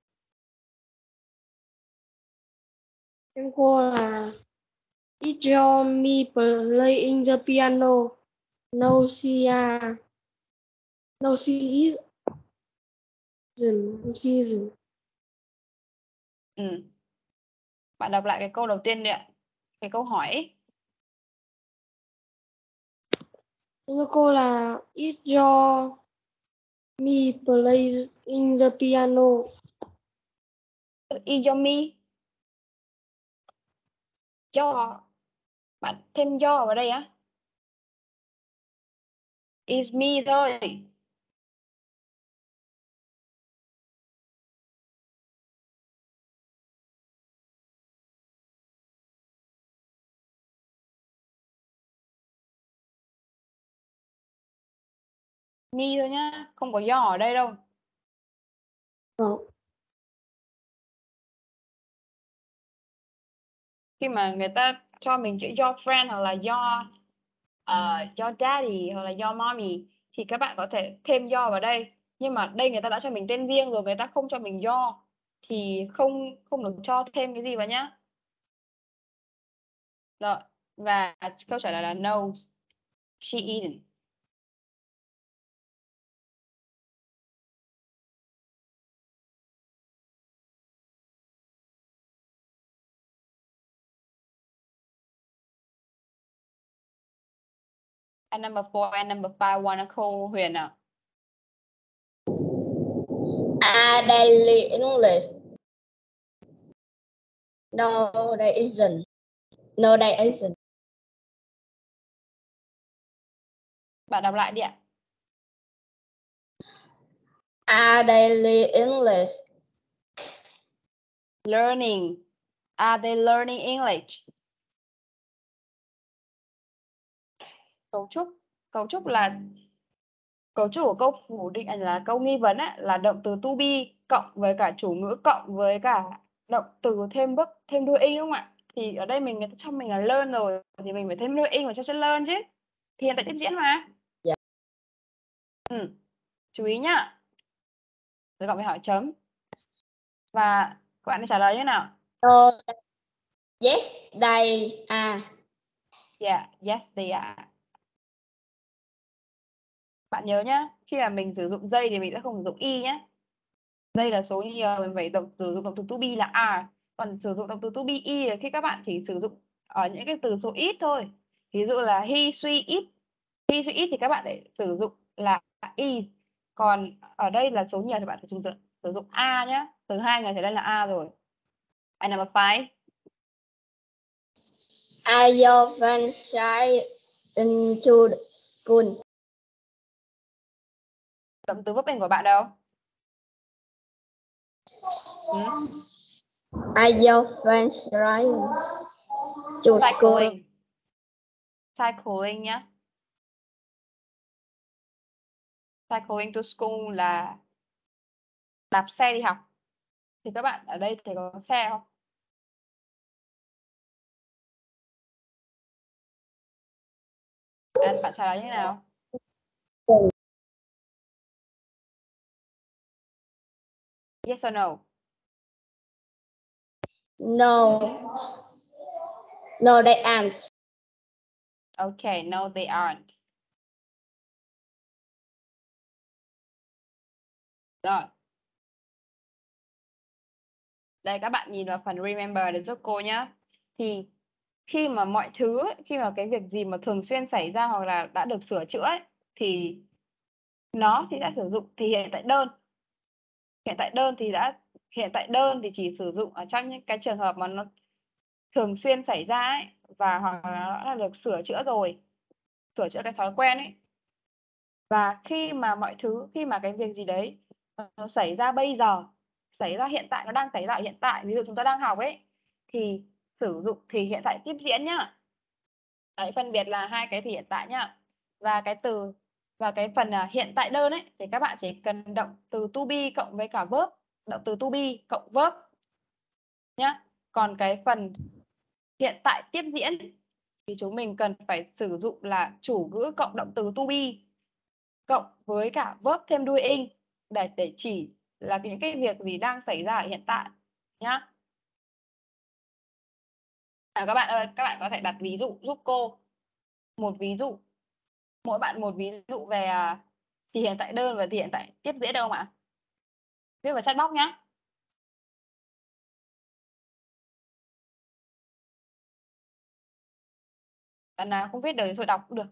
Em cô là is your me playing the piano. No she are. No she is. Season, season. Ừ. Bạn đọc lại cái câu đầu tiên đi ạ. Cái câu hỏi ấy. Thưa cô là Is your me playing the piano? Is your me? Do. Bạn thêm do vào đây á. Is me thôi. Me thôi nhá. Không có do ở đây đâu. Vâng. Khi mà người ta cho mình chữ your friend hoặc là your uh, your daddy hoặc là your mommy thì các bạn có thể thêm do vào đây. Nhưng mà đây người ta đã cho mình tên riêng rồi, người ta không cho mình do thì không không được cho thêm cái gì vào nhá. Rồi, và câu trả lời là no, she isn't. And number four and number five wanna cô Huyền nào. Are they English? No, they isn't. No, they isn't. Bạn đọc lại đi ạ. Are they English? Learning. Are they learning English? Cấu trúc. Cấu trúc là cấu trúc của câu phủ định là câu nghi vấn ấy, là động từ to be cộng với cả chủ ngữ cộng với cả động từ thêm verb thêm đuôi ing đúng không ạ? Thì ở đây mình người ta cho mình là learn rồi thì mình phải thêm đuôi ing vào cho chữ learn chứ. Thì hiện tại tiếp diễn mà. Dạ. Ừ. Chú ý nhá. Rồi cộng với hỏi chấm. Và các bạn trả lời như nào? No. Yes, they are. Yeah, yes they are. Bạn nhớ nhá, khi mà mình sử dụng they thì mình sẽ không sử dụng y nhé. Đây là số nhiều, mình phải động, sử dụng động từ to be là are. Còn sử dụng động từ to be y là khi các bạn chỉ sử dụng ở những cái từ số ít thôi. Ví dụ là he, she, it. He, she, it thì các bạn để sử dụng là is. Còn ở đây là số nhiều thì bạn phải sử dụng, sử dụng are nhé. Từ hai người thì đây là are rồi. And number five. Are your friends shy into school? Động từ vấp bên của bạn đâu? Ừ? Are your friends shy to school? Cycling. Cycling nhá. Cycling to school là đạp xe đi học. Thì các bạn ở đây thì có xe không? À, bạn trả lời như nào? Yes or no? No. No, they aren't. Okay, no they aren't. Rồi. Đây các bạn nhìn vào phần remember để giúp cô nhá. Thì khi mà mọi thứ ấy, khi mà cái việc gì mà thường xuyên xảy ra hoặc là đã được sửa chữa ấy, thì nó thì sẽ sử dụng thì hiện tại đơn. Hiện tại đơn thì đã hiện tại đơn thì chỉ sử dụng ở trong những cái trường hợp mà nó thường xuyên xảy ra ấy, và hoặc là nó đã được sửa chữa rồi, sửa chữa cái thói quen ấy. Và khi mà mọi thứ, khi mà cái việc gì đấy nó xảy ra bây giờ, xảy ra hiện tại, nó đang xảy ra hiện tại, ví dụ chúng ta đang học ấy, thì sử dụng thì hiện tại tiếp diễn nhá. Đấy, phân biệt là hai cái thì hiện tại nhá. Và cái từ và cái phần uh, hiện tại đơn ấy thì các bạn chỉ cần động từ to be cộng với cả verb, động từ to be cộng verb nhá. Còn cái phần hiện tại tiếp diễn thì chúng mình cần phải sử dụng là chủ ngữ cộng động từ to be cộng với cả verb thêm đuôi ing để để chỉ là những cái việc gì đang xảy ra ở hiện tại nhá. À, các bạn ơi, các bạn có thể đặt ví dụ giúp cô một ví dụ, mỗi bạn một ví dụ về thì hiện tại đơn và thì hiện tại tiếp diễn được không ạ? Viết vào chat box nhá. Bạn nào không viết được thì thôi đọc cũng được.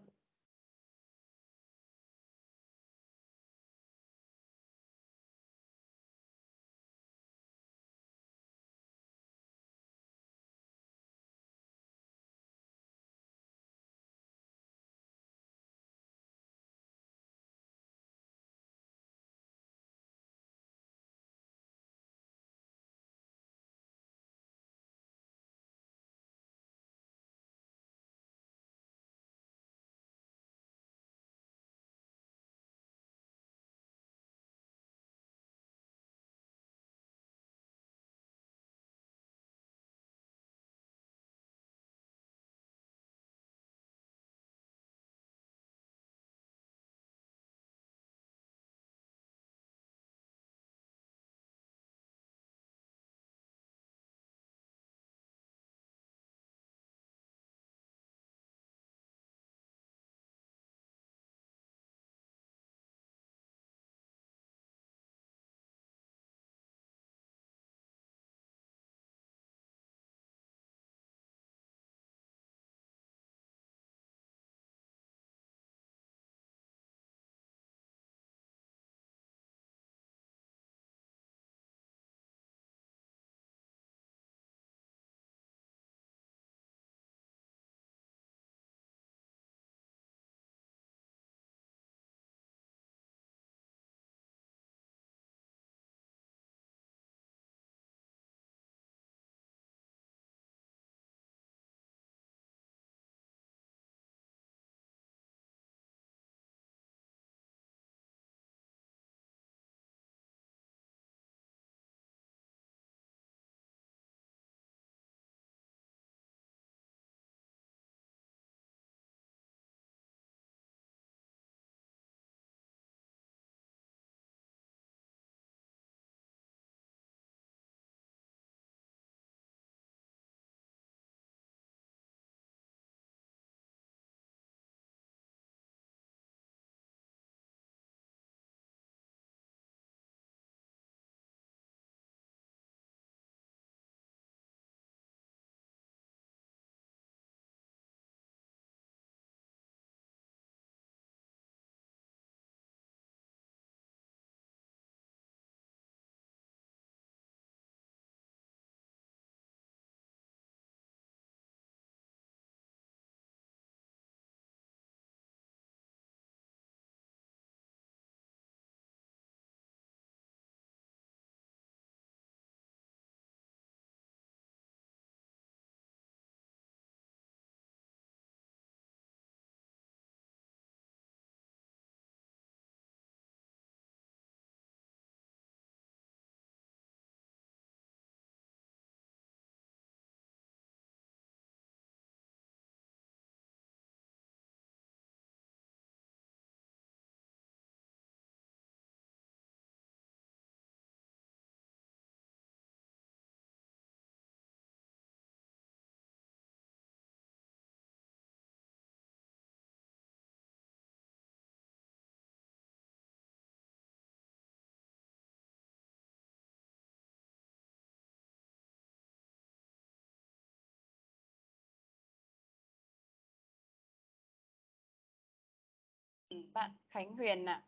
Bạn Khánh Huyền ạ.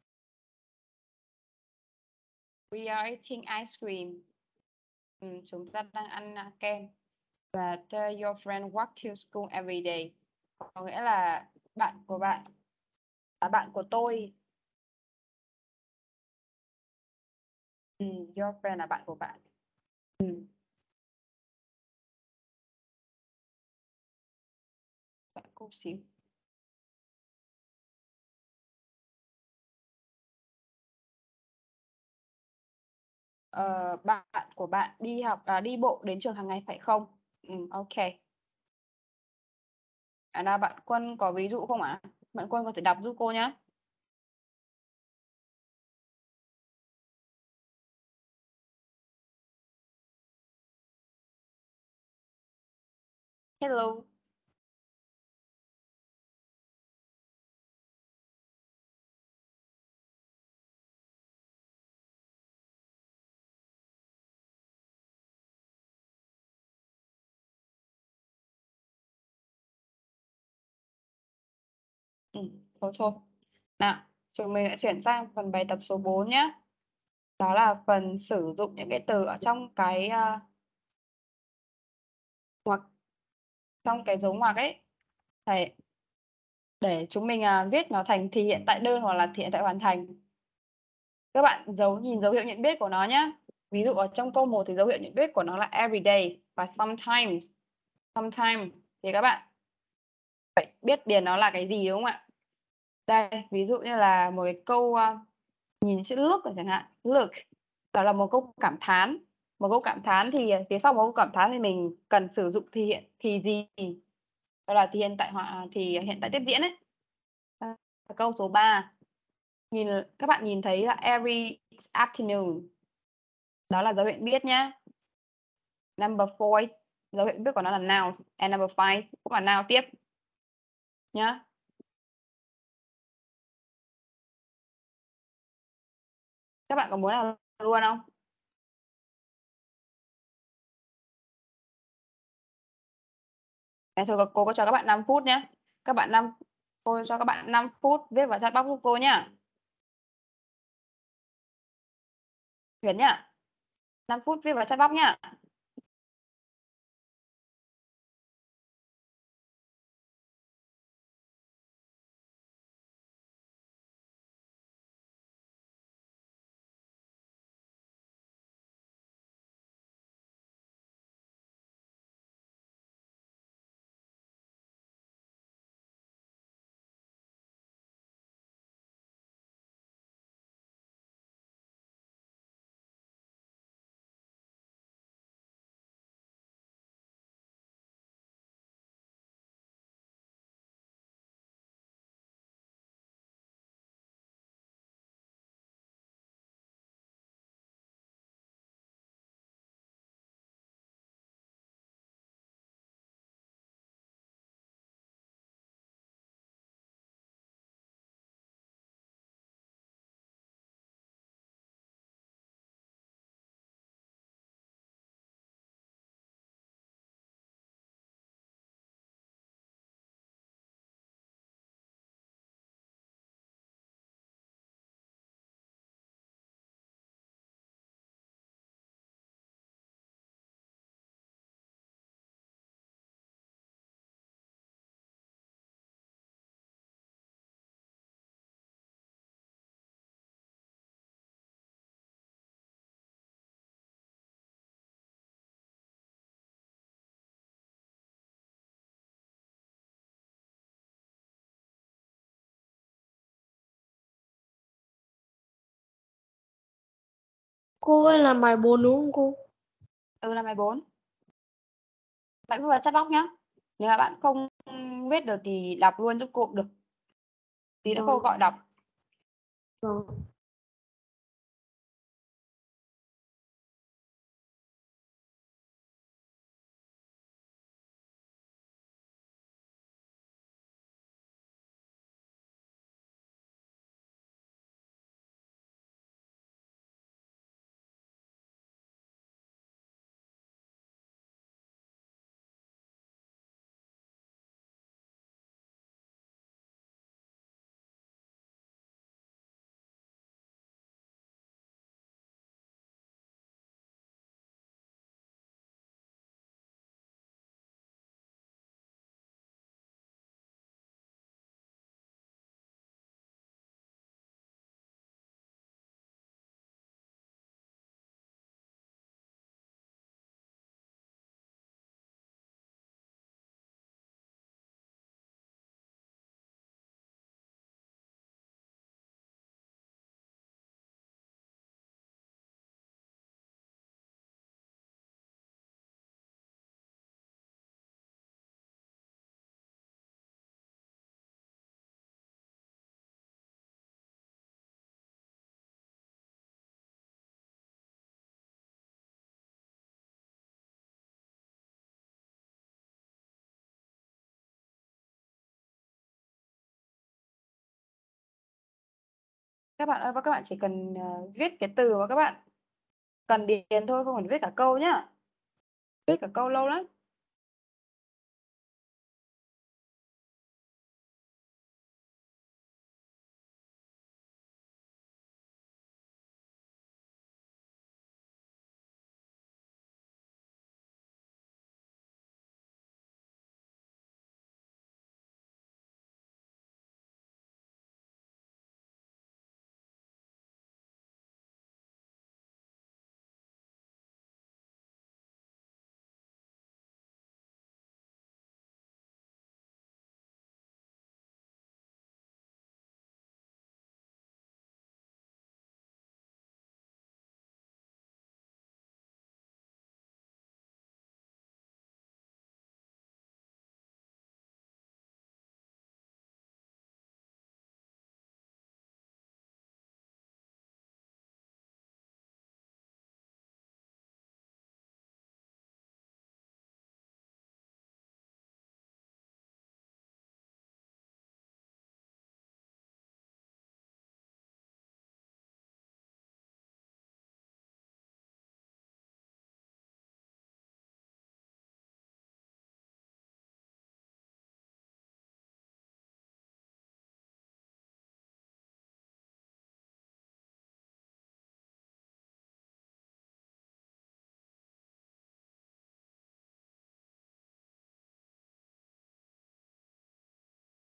We are eating ice cream. Ừ, chúng ta đang ăn uh, kem. Và tell your friend walk to school every day. Có nghĩa là bạn của bạn, à, bạn của tôi. Ừ, your friend là bạn của bạn. Ừ. Bạn cô xíu. Ờ, bạn của bạn đi học à, đi bộ đến trường hàng ngày phải không? Ừ, ok. À, nào bạn Quân có ví dụ không ạ? Bạn Quân có thể đọc giúp cô nhé. Hello. Ừ, thôi thôi. Nào, chúng mình sẽ chuyển sang phần bài tập số bốn nhé. Đó là phần sử dụng những cái từ ở trong cái uh, ngoặc, trong cái dấu ngoặc ấy. Thầy, để chúng mình uh, viết nó thành thì hiện tại đơn hoặc là thì hiện tại hoàn thành. Các bạn dấu nhìn dấu hiệu nhận biết của nó nhé. Ví dụ ở trong câu một thì dấu hiệu nhận biết của nó là everyday và sometimes. Sometimes thì các bạn phải biết điền nó là cái gì đúng không ạ? Đây, ví dụ như là một cái câu uh, nhìn chữ look chẳng hạn, look, đó là một câu cảm thán. Một câu cảm thán thì phía sau một câu cảm thán thì mình cần sử dụng thì hiện thì gì? Đó là thì hiện tại họa thì hiện tại tiếp diễn ấy. À, câu số ba. Nhìn các bạn nhìn thấy là every afternoon. Đó là dấu hiệu biết nhá. Number four, dấu hiệu biết của nó là noun, and number five cũng là noun tiếp. Nhá. Các bạn có muốn làm luôn không? Đấy, thôi cô có cho các bạn năm phút nhé. Các bạn năm cô cho các bạn năm phút viết vào chat box giúp cô nhá. Huyền nhá. năm phút viết vào chat box nhá. Cô ơi làm bài bốn đúng không cô? Ừ, là bài bốn. Bạn viết vào chat box nhá. Nếu mà bạn không viết được thì đọc luôn giúp cô cũng được. Tí nữa cô gọi đọc. Vâng. Các bạn ơi, các bạn chỉ cần uh, viết cái từ mà các bạn cần điền thôi, không cần viết cả câu nhá. Viết cả câu lâu lắm.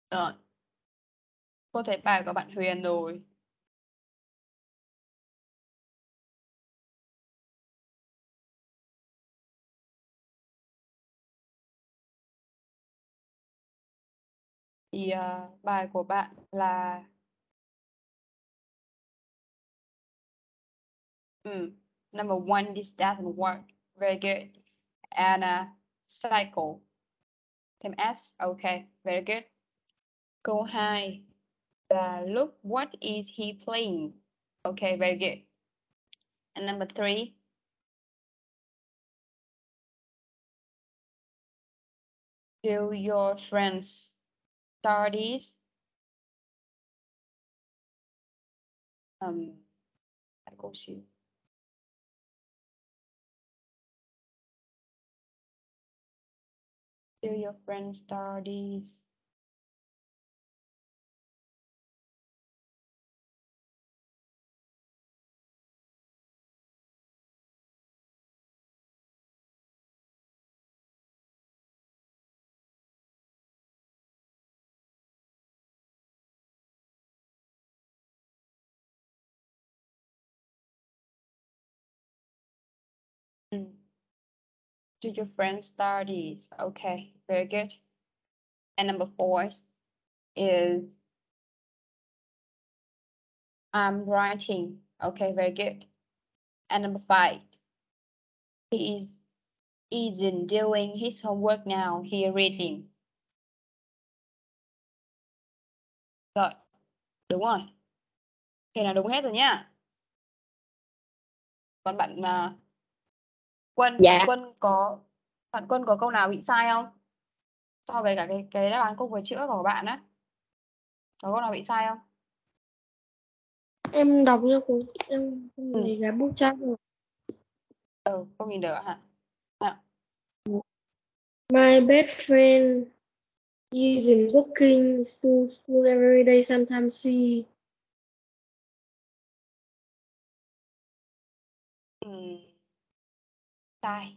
Rồi. Cô thấy bài của bạn Huyền rồi. Thì uh, bài của bạn là mm, number one, this doesn't work. Very good. And uh, cycle. Thêm S. Okay, very good. Câu hai là look, what is he playing? Okay, very good. And number three. Do your friends studies? Um, câu xíu. Do your friends studies? Mm. Do your friends studies? Okay, very good. And number four is I'm writing. Okay, very good. And number five, he is isn't doing his homework now. He reading. Rồi, đúng rồi. Thì là đúng hết rồi nhá. Còn bạn uh, Quân, Dạ. bạn Quân có bạn Quân có câu nào bị sai không? So với cả cái cái đáp án câu vừa chữa của bạn á. Có câu nào bị sai không? Em đọc cho cô. Em không Ừ. thấy cái bút chát rồi. Ừ, không nhìn được hả? À. My best friend isn't working to school every day. Sometimes she Ừ. Sai.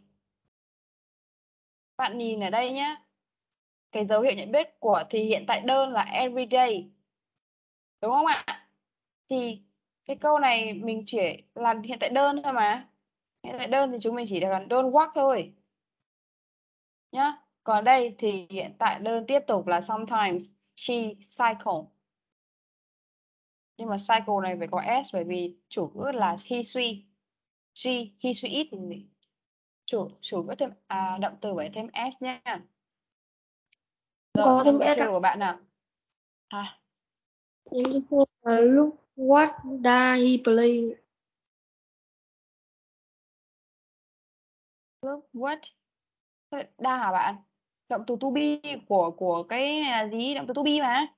Bạn nhìn ở đây nhá. Cái dấu hiệu nhận biết của thì hiện tại đơn là everyday. Đúng không ạ? Thì cái câu này mình chỉ là hiện tại đơn thôi mà. Hiện tại đơn thì chúng mình chỉ được là don't work thôi. Nhá. Còn đây thì hiện tại đơn tiếp tục là sometimes she cycle. Nhưng mà cycle này phải có S bởi vì chủ ngữ là he she. She, he she it thì gì? Chủ chủ ngữ thêm à, động từ phải thêm S nhá. Rồi, có thêm number S two ạ. của bạn nào? À, Em thích cô là look what does he play. look what? Đa hả bạn? Động từ to be của của cái này là gì? Động từ to be mà.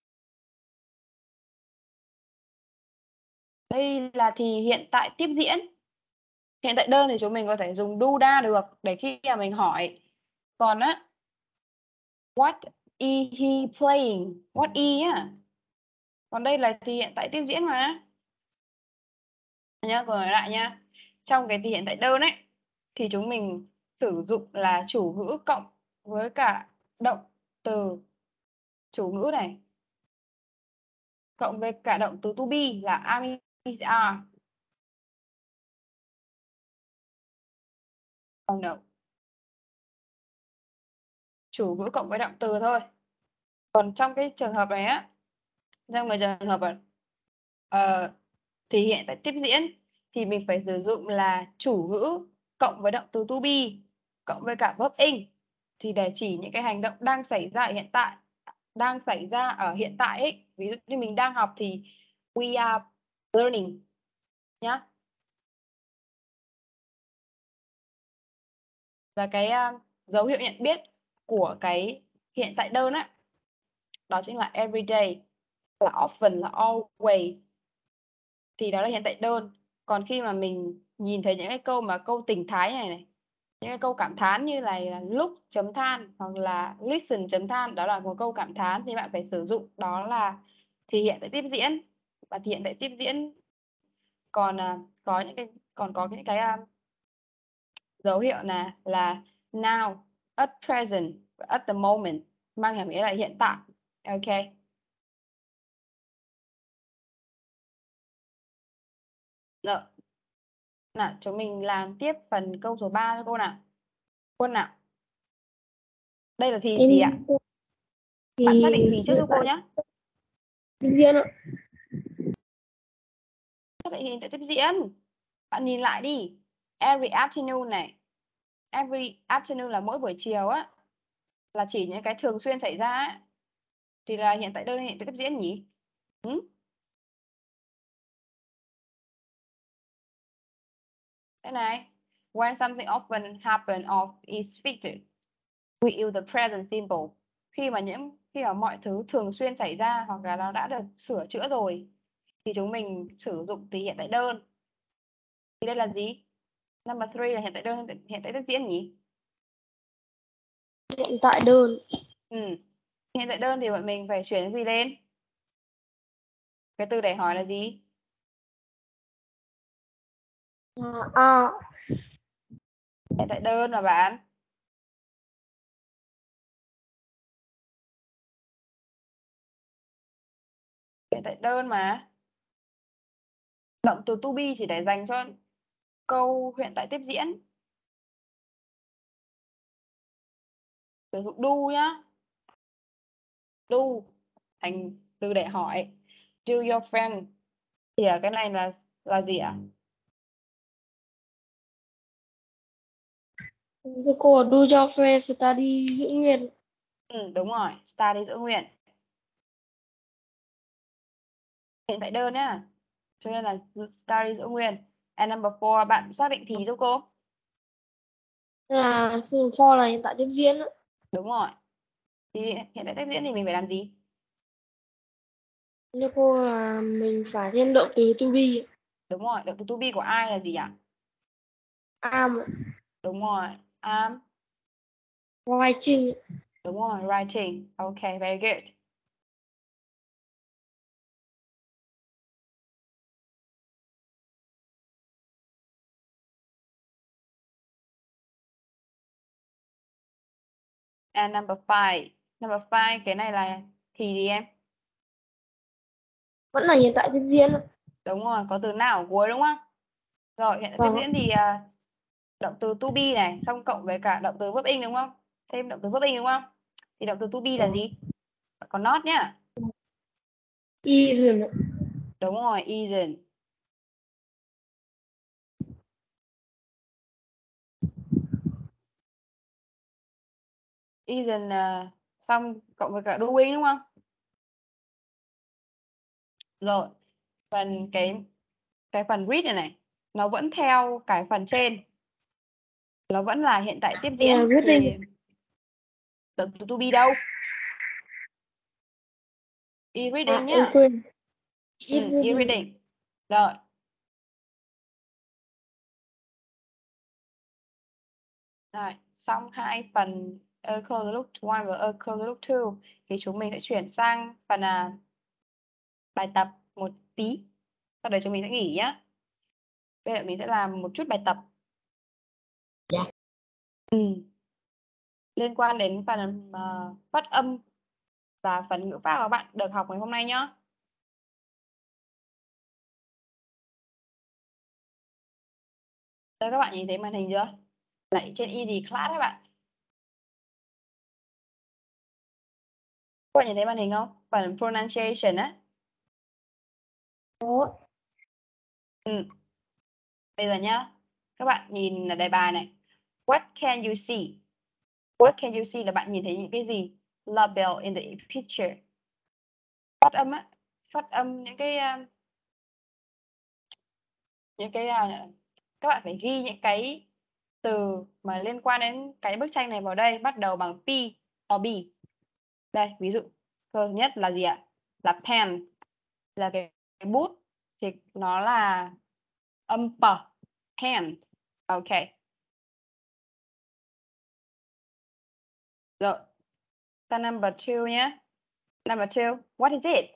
Đây là thì hiện tại tiếp diễn. Hiện tại đơn thì chúng mình có thể dùng do đa được để khi mà mình hỏi. Còn á, what is he playing? What is á. Còn đây là thì hiện tại tiếp diễn mà. Nhá, còn nói lại nhá. Trong cái thì hiện tại đơn ấy thì chúng mình sử dụng là chủ ngữ cộng với cả động từ chủ ngữ này cộng với cả động từ to be là am is are. Oh no. Chủ ngữ cộng với động từ thôi. Còn trong cái trường hợp này á, trong cái trường hợp uh, thì hiện tại tiếp diễn thì mình phải sử dụng là chủ ngữ cộng với động từ to be cộng với cả verb in thì để chỉ những cái hành động đang xảy ra ở hiện tại, đang xảy ra ở hiện tại ấy. Ví dụ như mình đang học thì we are learning nhá. Và cái uh, dấu hiệu nhận biết của cái hiện tại đơn á, đó chính là everyday, là often, là always. Thì đó là hiện tại đơn. Còn khi mà mình nhìn thấy những cái câu mà câu tình thái này này, những cái câu cảm thán như này là look chấm than hoặc là listen chấm than, đó là một câu cảm thán thì bạn phải sử dụng đó là thì hiện tại tiếp diễn. Và thì hiện tại tiếp diễn còn uh, có những cái còn có những cái uh, dấu hiệu là là now, at present, at the moment, mang hàm nghĩa là hiện tại. Ok. Rồi. Nào, chúng mình làm tiếp phần câu số ba cho cô nào. Quân nào. Đây là thì Em gì ạ? thì Bạn xác định thì trước hiện cho cô tại nhé. tiếp diễn ạ. Xác định hình tại tiếp diễn. Bạn nhìn lại đi. Every afternoon này. Every afternoon là mỗi buổi chiều á. Là chỉ những cái thường xuyên xảy ra á. Thì là hiện tại đơn hiện tại tiếp diễn nhỉ? Ừ? Thế này. When something often happen or is fixed, we use the present simple. Khi mà những khi mà mọi thứ thường xuyên xảy ra hoặc là nó đã được sửa chữa rồi thì chúng mình sử dụng từ hiện tại đơn. Thì đây là gì? Number three là hiện tại đơn hiện tại, hiện tại tiếp diễn nhỉ? Hiện tại đơn. Ừ. Hiện tại đơn thì bọn mình phải chuyển cái gì lên? Cái từ để hỏi là gì? À, à, Hiện tại đơn mà bạn. Hiện tại đơn mà. Động từ to be chỉ để dành cho câu hiện tại tiếp diễn. Sử dụng do nhá. Do thành từ để hỏi. Do your friend. Thì ở cái này là là gì ạ? thưa cô do your friend study giữ nguyên. Ừ, đúng rồi. Study giữ nguyên. Hiện tại đơn nhá. Cho nên là study giữ nguyên. And number four, bạn xác định thì giúp cô. Là for là hiện tại tiếp diễn ạ. Đúng rồi. Thì hiện tại tiếp diễn thì mình phải làm gì? Thưa cô là mình phải thêm động từ to be. Đúng rồi. Động từ to be của ai là gì ạ? Am. Đúng rồi. Am. Writing. Đúng rồi. Writing. Okay, very good. And number five. Number five, cái này là thì gì em? Vẫn là hiện tại tiếp diễn ạ. Đúng rồi, có từ nào ở cuối đúng không? Rồi, hiện tại tiếp Vâng. diễn thì uh, động từ to be này, xong cộng với cả động từ verb in đúng không? Thêm động từ verb in đúng không? Thì động từ to be là gì? Còn not nhá. Isn't. Đúng rồi, isn't. Isn't uh, xong cộng với cả doing đúng không? Rồi, phần cái cái phần read này này, nó vẫn theo cái phần trên. Nó vẫn là hiện tại tiếp diễn. Yeah, Thì reading. động từ to be đâu? E-reading À, nhá. em quên. Ừ, e-reading. Rồi. Rồi, xong hai phần a closer look one và a closer look two thì chúng mình sẽ chuyển sang phần à, bài tập một tí. Sau đấy chúng mình sẽ nghỉ nhá. Bây giờ mình sẽ làm một chút bài tập. Dạ. Ừ. Liên quan đến phần uh, phát âm và phần ngữ pháp của bạn được học ngày hôm nay nhá. Đây, các bạn nhìn thấy màn hình chưa? Lại trên Easy Class các bạn. Các bạn nhìn thấy màn hình không? Phần pronunciation á. Có. Ừ. Bây giờ nhá. Các bạn nhìn là đề bài này. What can you see? What can you see là bạn nhìn thấy những cái gì? Label in the picture. Phát âm á. Phát âm những cái um, những cái uh, các bạn phải ghi những cái từ mà liên quan đến cái bức tranh này vào đây, bắt đầu bằng P or B. Đây, ví dụ thứ nhất là gì ạ? Là pen, là cái, cái bút thì nó là âm p, pen. Ok. Rồi. Sang number two nhé. Number two, what is it?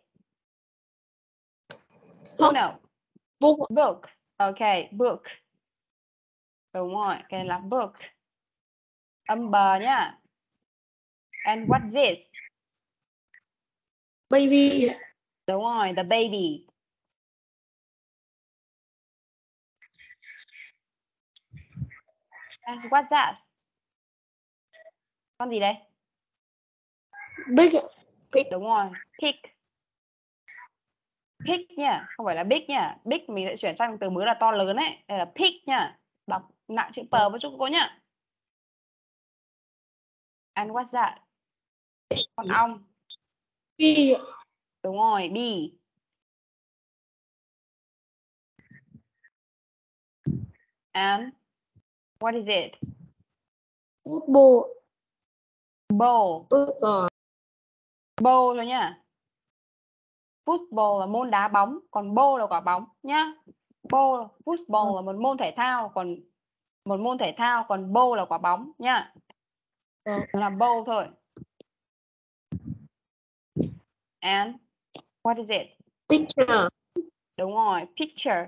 Who Book. know? Book. Book. Ok, book. Đúng rồi, cái này là book. Âm bờ nhá. And what's this? Baby. Đúng rồi, the baby. And what's that? Con gì đây? Big. Đúng rồi, pig. Pig nha, không phải là big nha. Big mình sẽ chuyển sang từ mới là to lớn ấy. Đây là pig nha. Đọc nặng chữ P với chút cô nhá. And what's that? Con ong. Bee. Đúng rồi, bee. And what is it? Football. Ball. Football. Ball rồi nhá. Football là môn đá bóng, còn ball là quả bóng nhá. Ball, football là một môn thể thao, còn một môn thể thao, còn ball là quả bóng nhá. Nó là ball thôi. And what is it? Picture. Đúng rồi, picture.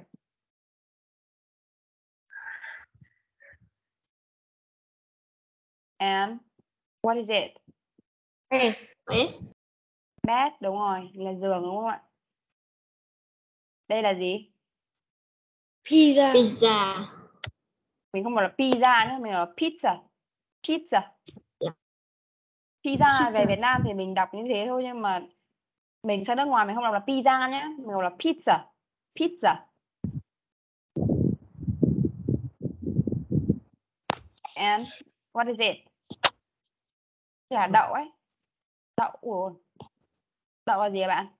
And what is it? S. S. Bed, đúng rồi, là giường đúng không ạ? Đây là gì? Pizza. Pizza. Mình không bảo là pizza nữa, mình bảo là pizza. Pizza. Yeah. Pizza về Pizza. Việt Nam thì mình đọc như thế thôi, nhưng mà mình sang nước ngoài mình không đọc là pizza nhé, mình đọc là pizza. Pizza. And what is it? Đây là đậu ấy. Đậu. Ủa. Đậu là gì hả bạn?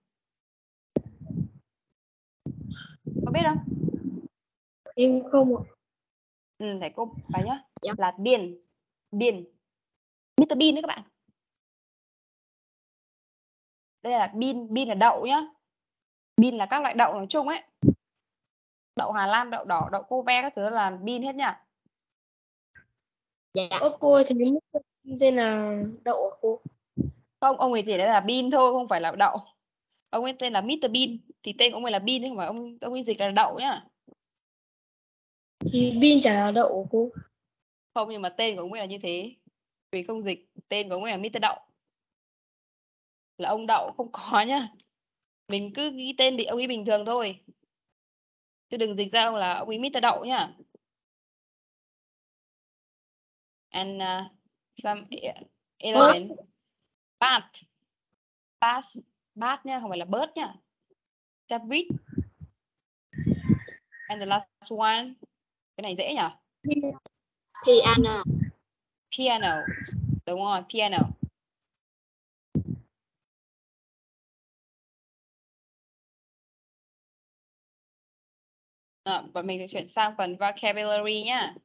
Có biết không? Em không ạ. Ừ, thầy cô phải nhá. Yep. Là Bean. Bean. mít tơ Bean đấy các bạn. Đây là bean. Bean là đậu nhá. Bean là các loại đậu nói chung ấy. Đậu Hà Lan, đậu đỏ, đậu cô ve các thứ là bean hết nhá. Dạ. Ơ cô ơi, thì mister Bean tên là đậu à cô? Không, ông ấy chỉ đây là bean thôi, không phải là đậu. Ông ấy tên là mít tơ Bean, thì tên của ông ấy là Bean, không phải ông ông ấy dịch là đậu nhá. Thì Bean chả là đậu à cô? Không, nhưng mà tên của ông ấy là như thế. Vì không dịch, tên của ông ấy là mít tơ Đậu. Là ông Đậu không có nhá. Mình cứ ghi tên bị ông ấy bình thường thôi. Chứ đừng dịch ra ông là ông ấy mít tơ Đậu nhá. And uh, some eleven. Bat. Bat. Bat nhá, không phải là bird nhá. Rabbit. And the last one. Cái này dễ nhỉ? Piano. Piano. Đúng rồi, piano. Đó, và mình sẽ chuyển sang phần vocabulary nhá.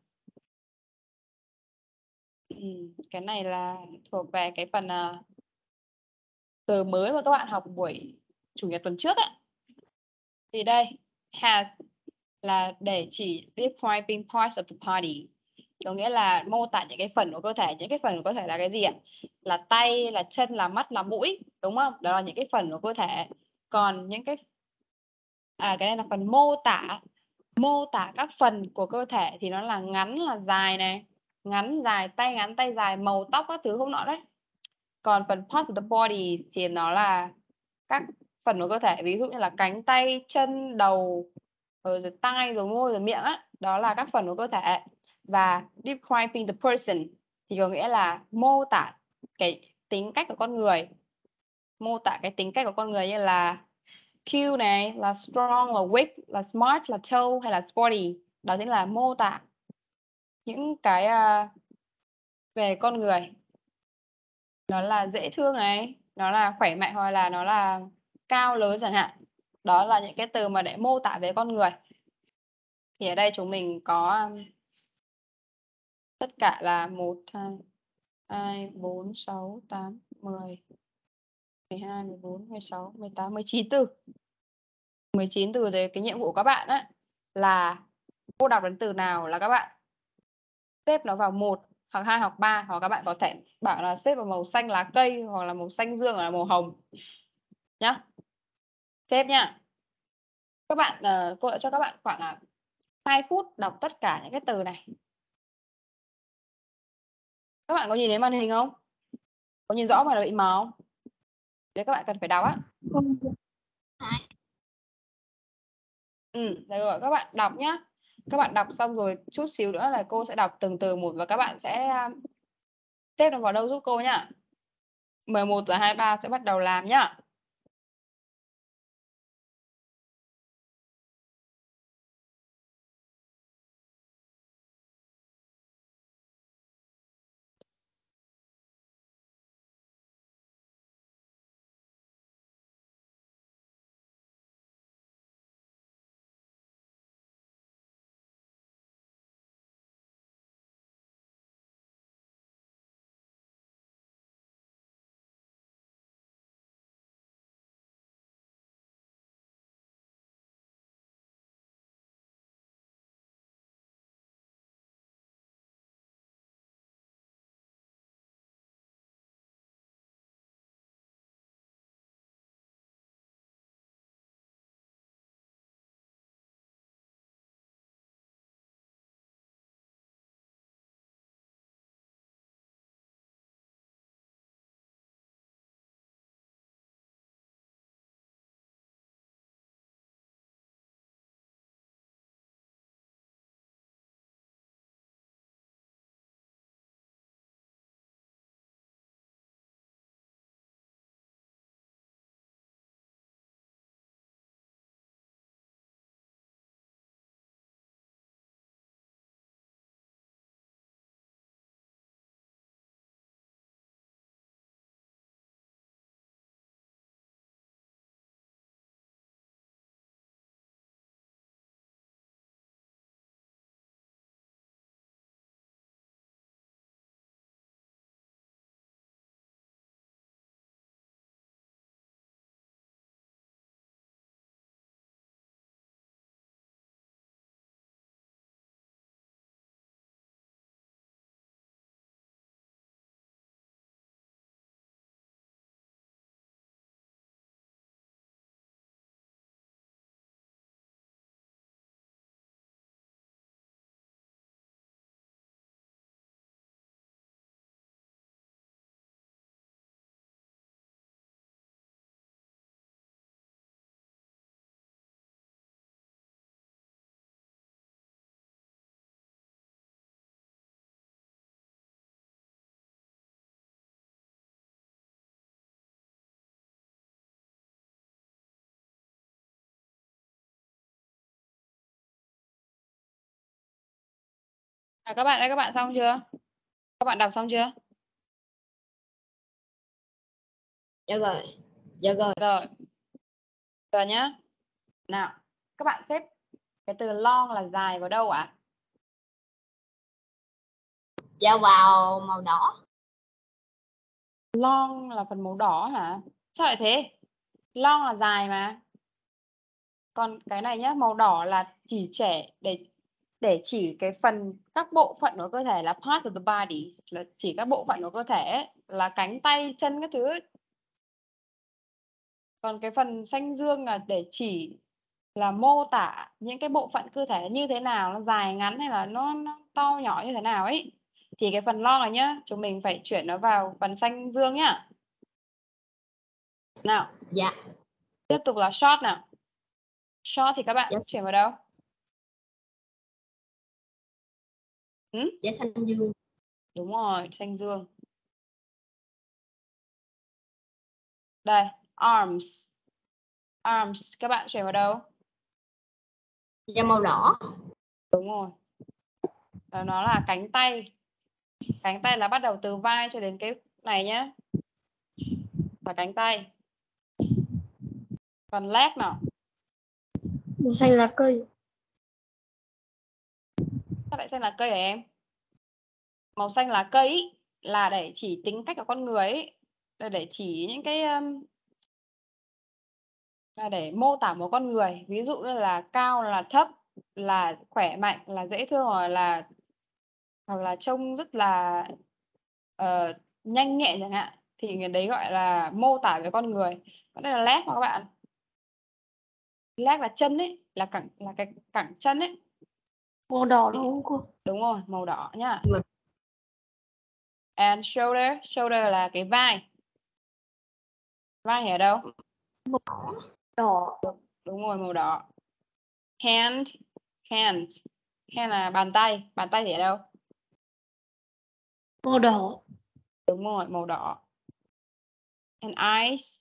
Ừ, cái này là thuộc về cái phần uh, từ mới mà các bạn học buổi chủ nhật tuần trước ấy. Thì đây, has là để chỉ describing parts of the body. Có nghĩa là mô tả những cái phần của cơ thể. Những cái phần của cơ thể là cái gì ạ? Là tay, là chân, là mắt, là mũi. Đúng không? Đó là những cái phần của cơ thể. Còn những cái... À, cái này là phần mô tả. Mô tả các phần của cơ thể thì nó là ngắn, là dài này. Ngắn, dài, tay ngắn, tay dài, màu tóc, các thứ không nọ đấy. Còn phần parts of the body thì nó là các phần của cơ thể. Ví dụ như là cánh tay, chân, đầu, rồi, rồi tai, rồi môi, rồi miệng á. Đó là các phần của cơ thể. Và describing the person thì có nghĩa là mô tả cái tính cách của con người. Mô tả cái tính cách của con người như là cute này, là strong, là weak, là smart, là tall hay là sporty. Đó chính là mô tả những cái uh, về con người. Nó là dễ thương này, nó là khỏe mạnh, hoặc là nó là cao lớn chẳng hạn. Đó là những cái từ mà để mô tả về con người. Thì ở đây chúng mình có um, tất cả là một, hai, bốn, sáu, tám, mười, mười hai, mười bốn, mười sáu, mười tám, mười chín từ. mười chín từ thì cái nhiệm vụ của các bạn á là cô đọc đến từ nào là các bạn xếp nó vào một hoặc hai hoặc ba, hoặc các bạn có thể bảo là xếp vào màu xanh lá cây, hoặc là màu xanh dương, hoặc là màu hồng nhá. Xếp nhá. Các bạn uh, cô đã cho các bạn khoảng uh, hai phút đọc tất cả những cái từ này. Các bạn có nhìn thấy màn hình không? Có nhìn rõ mà là bị màu không? Đấy các bạn cần phải đọc á. Ừ, được rồi, các bạn đọc nhá. Các bạn đọc xong rồi chút xíu nữa là cô sẽ đọc từng từ một và các bạn sẽ um, xếp nó vào đâu giúp cô nhá. mười một và hai mươi ba sẽ bắt đầu làm nhá. À, các bạn ơi, các bạn xong chưa? Các bạn đọc xong chưa? Dạ rồi. Dạ rồi. Rồi. Giờ nhá. Nào, các bạn xếp cái từ long là dài vào đâu ạ? Dạ vào màu đỏ. Long là phần màu đỏ hả? Sao lại thế? Long là dài mà. Còn cái này nhá, màu đỏ là chỉ trẻ để để chỉ cái phần các bộ phận của cơ thể là part of the body, là chỉ các bộ phận của cơ thể ấy, là cánh tay chân các thứ ấy. Còn cái phần xanh dương là để chỉ là mô tả những cái bộ phận cơ thể như thế nào, nó dài ngắn hay là nó, nó to nhỏ như thế nào ấy. Thì cái phần long này nhá, chúng mình phải chuyển nó vào phần xanh dương nhá. Nào. Dạ. Tiếp tục là short nào. Short thì các bạn Dạ. chuyển vào đâu? Ừ? Dạ xanh dương. Đúng rồi, xanh dương. Đây, arms. Arms, các bạn chuyển vào đâu? Dạ màu đỏ. Đúng rồi. Đó, nó là cánh tay. Cánh tay là bắt đầu từ vai cho đến cái này nhá. Và cánh tay. Còn leg nào? Màu xanh là cây. Sao lại xanh là cây hả em? Màu xanh là cây ý, là để chỉ tính cách của con người ấy. Là để chỉ những cái um, là để mô tả một con người. Ví dụ như là cao là thấp, là khỏe mạnh, là dễ thương, hoặc là hoặc là trông rất là uh, nhanh nhẹn chẳng hạn, thì người đấy gọi là mô tả về con người. Còn đây là leg các bạn. Leg là chân ấy, là cẳng, là cái cẳng chân ấy. Màu đỏ đúng không cô? Đúng rồi, màu đỏ nhá. Vâng. And shoulder, shoulder là cái vai. Vai thì ở đâu? Đỏ. Đúng rồi, màu đỏ. Hand, hand. Hand là bàn tay. Bàn tay thì ở đâu? Màu đỏ. Đúng rồi, màu đỏ. And eyes.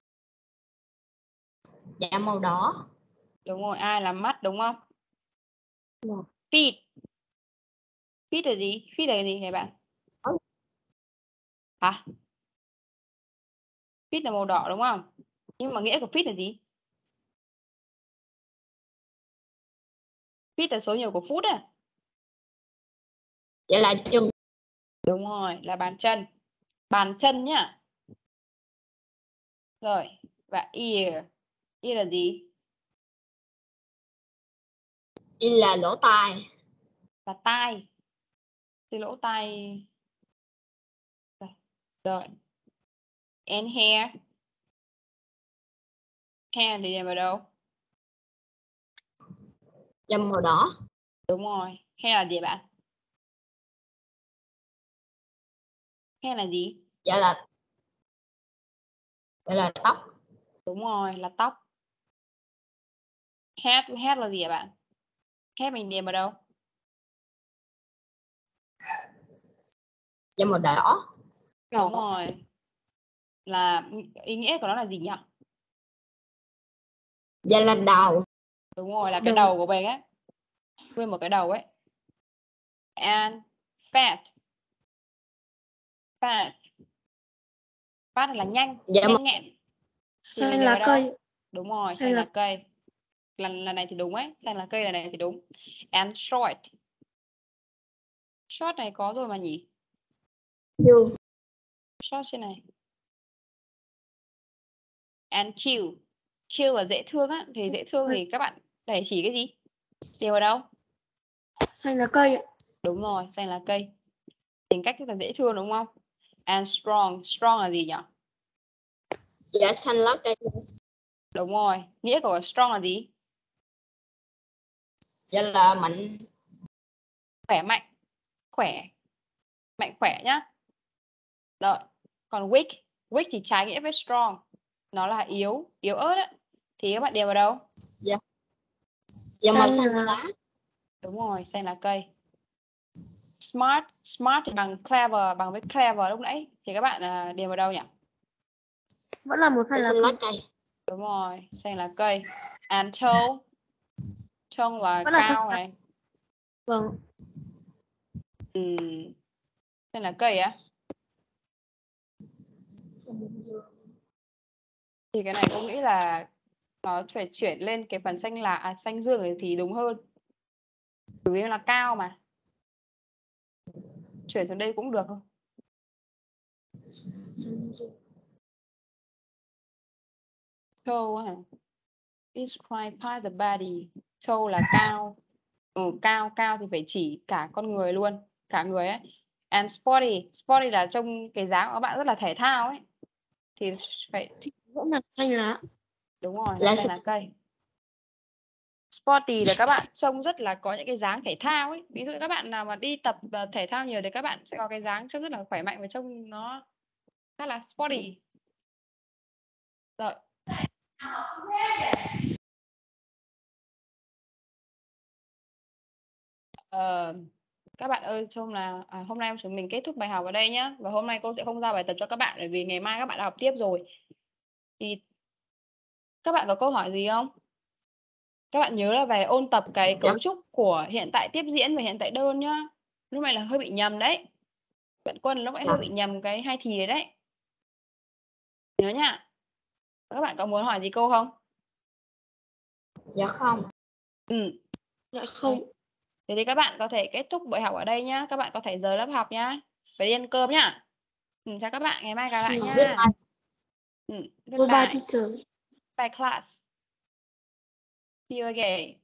Dạ màu đỏ. Đúng rồi, eye là mắt đúng không? Vâng. Feet. Feet là gì? Feet là gì hả bạn? Hả? Feet là màu đỏ đúng không? Nhưng mà nghĩa của feet là gì? Feet là số nhiều của foot à? Dạ là chân. Đúng rồi, là bàn chân. Bàn chân nhá. Rồi, và ear. Ear là gì? Y là lỗ tai. Là tai. Cái lỗ tai. Rồi. And hair. Hair thì vào đâu? Dạ màu đỏ. Đúng rồi. Hair là gì bạn? Hair là gì? Dạ là Dạ là tóc. Đúng rồi, là tóc. Head, head là gì hả bạn? Head mình điền vào đâu? Dạ màu đỏ. Đúng rồi. Là ý nghĩa của nó là gì nhỉ? Dạ là đầu. Đúng rồi, là cái Đầu. đầu của mình ấy. Nguyên một cái đầu ấy. And fat. Fat. Fat là nhanh, Dạ nhanh màu nhẹn. Thì Xanh mình điền lá vào đâu? cây. Đúng rồi, Xanh xanh là- là cây. Lần lần này thì đúng ấy, xanh là cây lần này thì đúng. And short. Short này có rồi mà nhỉ? dương. Short trên này. And cute. Cute là dễ thương á, thì dễ thương thì các bạn để chỉ cái gì? Điền vào đâu? Xanh lá cây ạ. Đúng rồi, xanh là cây. Tính cách rất là dễ thương đúng không? And strong. Strong là gì nhỉ? Dạ xanh lá cây. Đúng rồi. Nghĩa của strong là gì? Dạ là mạnh. Khỏe mạnh. Khỏe. Mạnh khỏe nhá. Rồi. Còn weak. Weak thì trái nghĩa với strong. Nó là yếu. Yếu ớt á. Thì các bạn điền vào đâu? Dạ Dạ màu Xanh xanh lá- lá. Đúng rồi, xanh là cây. Smart. Smart thì bằng clever. Bằng với clever lúc nãy. Thì các bạn uh, điền vào đâu nhỉ? Vẫn là một xanh Dạ lá xanh lá cây. cây. Đúng rồi, xanh là cây. And tall. Tall là Vẫn là xanh cao lá- này. Vâng. Ừm. Xanh là cây á. Thì cái này cũng nghĩ là nó phải chuyển lên cái phần xanh là à, xanh dương thì, thì đúng hơn. Chủ yếu là cao mà. Chuyển xuống đây cũng được không? Tall hả? Describe part the body. Tall là cao. Ừ, cao, cao thì phải chỉ cả con người luôn. Cả người ấy. And sporty. Sporty là trông cái dáng của các bạn rất là thể thao ấy. Thì phải... Vẫn là xanh lá. Đúng rồi, Là là xanh là cây. Sporty là các bạn trông rất là có những cái dáng thể thao ấy. Ví dụ các bạn nào mà đi tập uh, thể thao nhiều thì các bạn sẽ có cái dáng trông rất là khỏe mạnh và trông nó khá là sporty. Rồi. Ờ, các bạn ơi, trông là à, hôm nay chúng mình kết thúc bài học ở đây nhá. Và hôm nay cô sẽ không giao bài tập cho các bạn bởi vì ngày mai các bạn đã học tiếp rồi. Thì các bạn có câu hỏi gì không? Các bạn nhớ là về ôn tập cái cấu trúc của hiện tại tiếp diễn và hiện tại đơn nhá. Lúc này là hơi bị nhầm đấy. Bạn Quân lúc nãy hơi bị nhầm cái hai thì đấy đấy. Nhớ nhá. Các bạn có muốn hỏi gì cô không? Dạ không. Ừ. Dạ không. Thế thì các bạn có thể kết thúc buổi học ở đây nhá. Các bạn có thể rời lớp học nhá. Phải đi ăn cơm nhá. Ừ, chào các bạn, ngày mai gặp lại Ừ, nhá. Goodbye. Ừ, Goodbye goodbye. teacher. Bye class. See you again.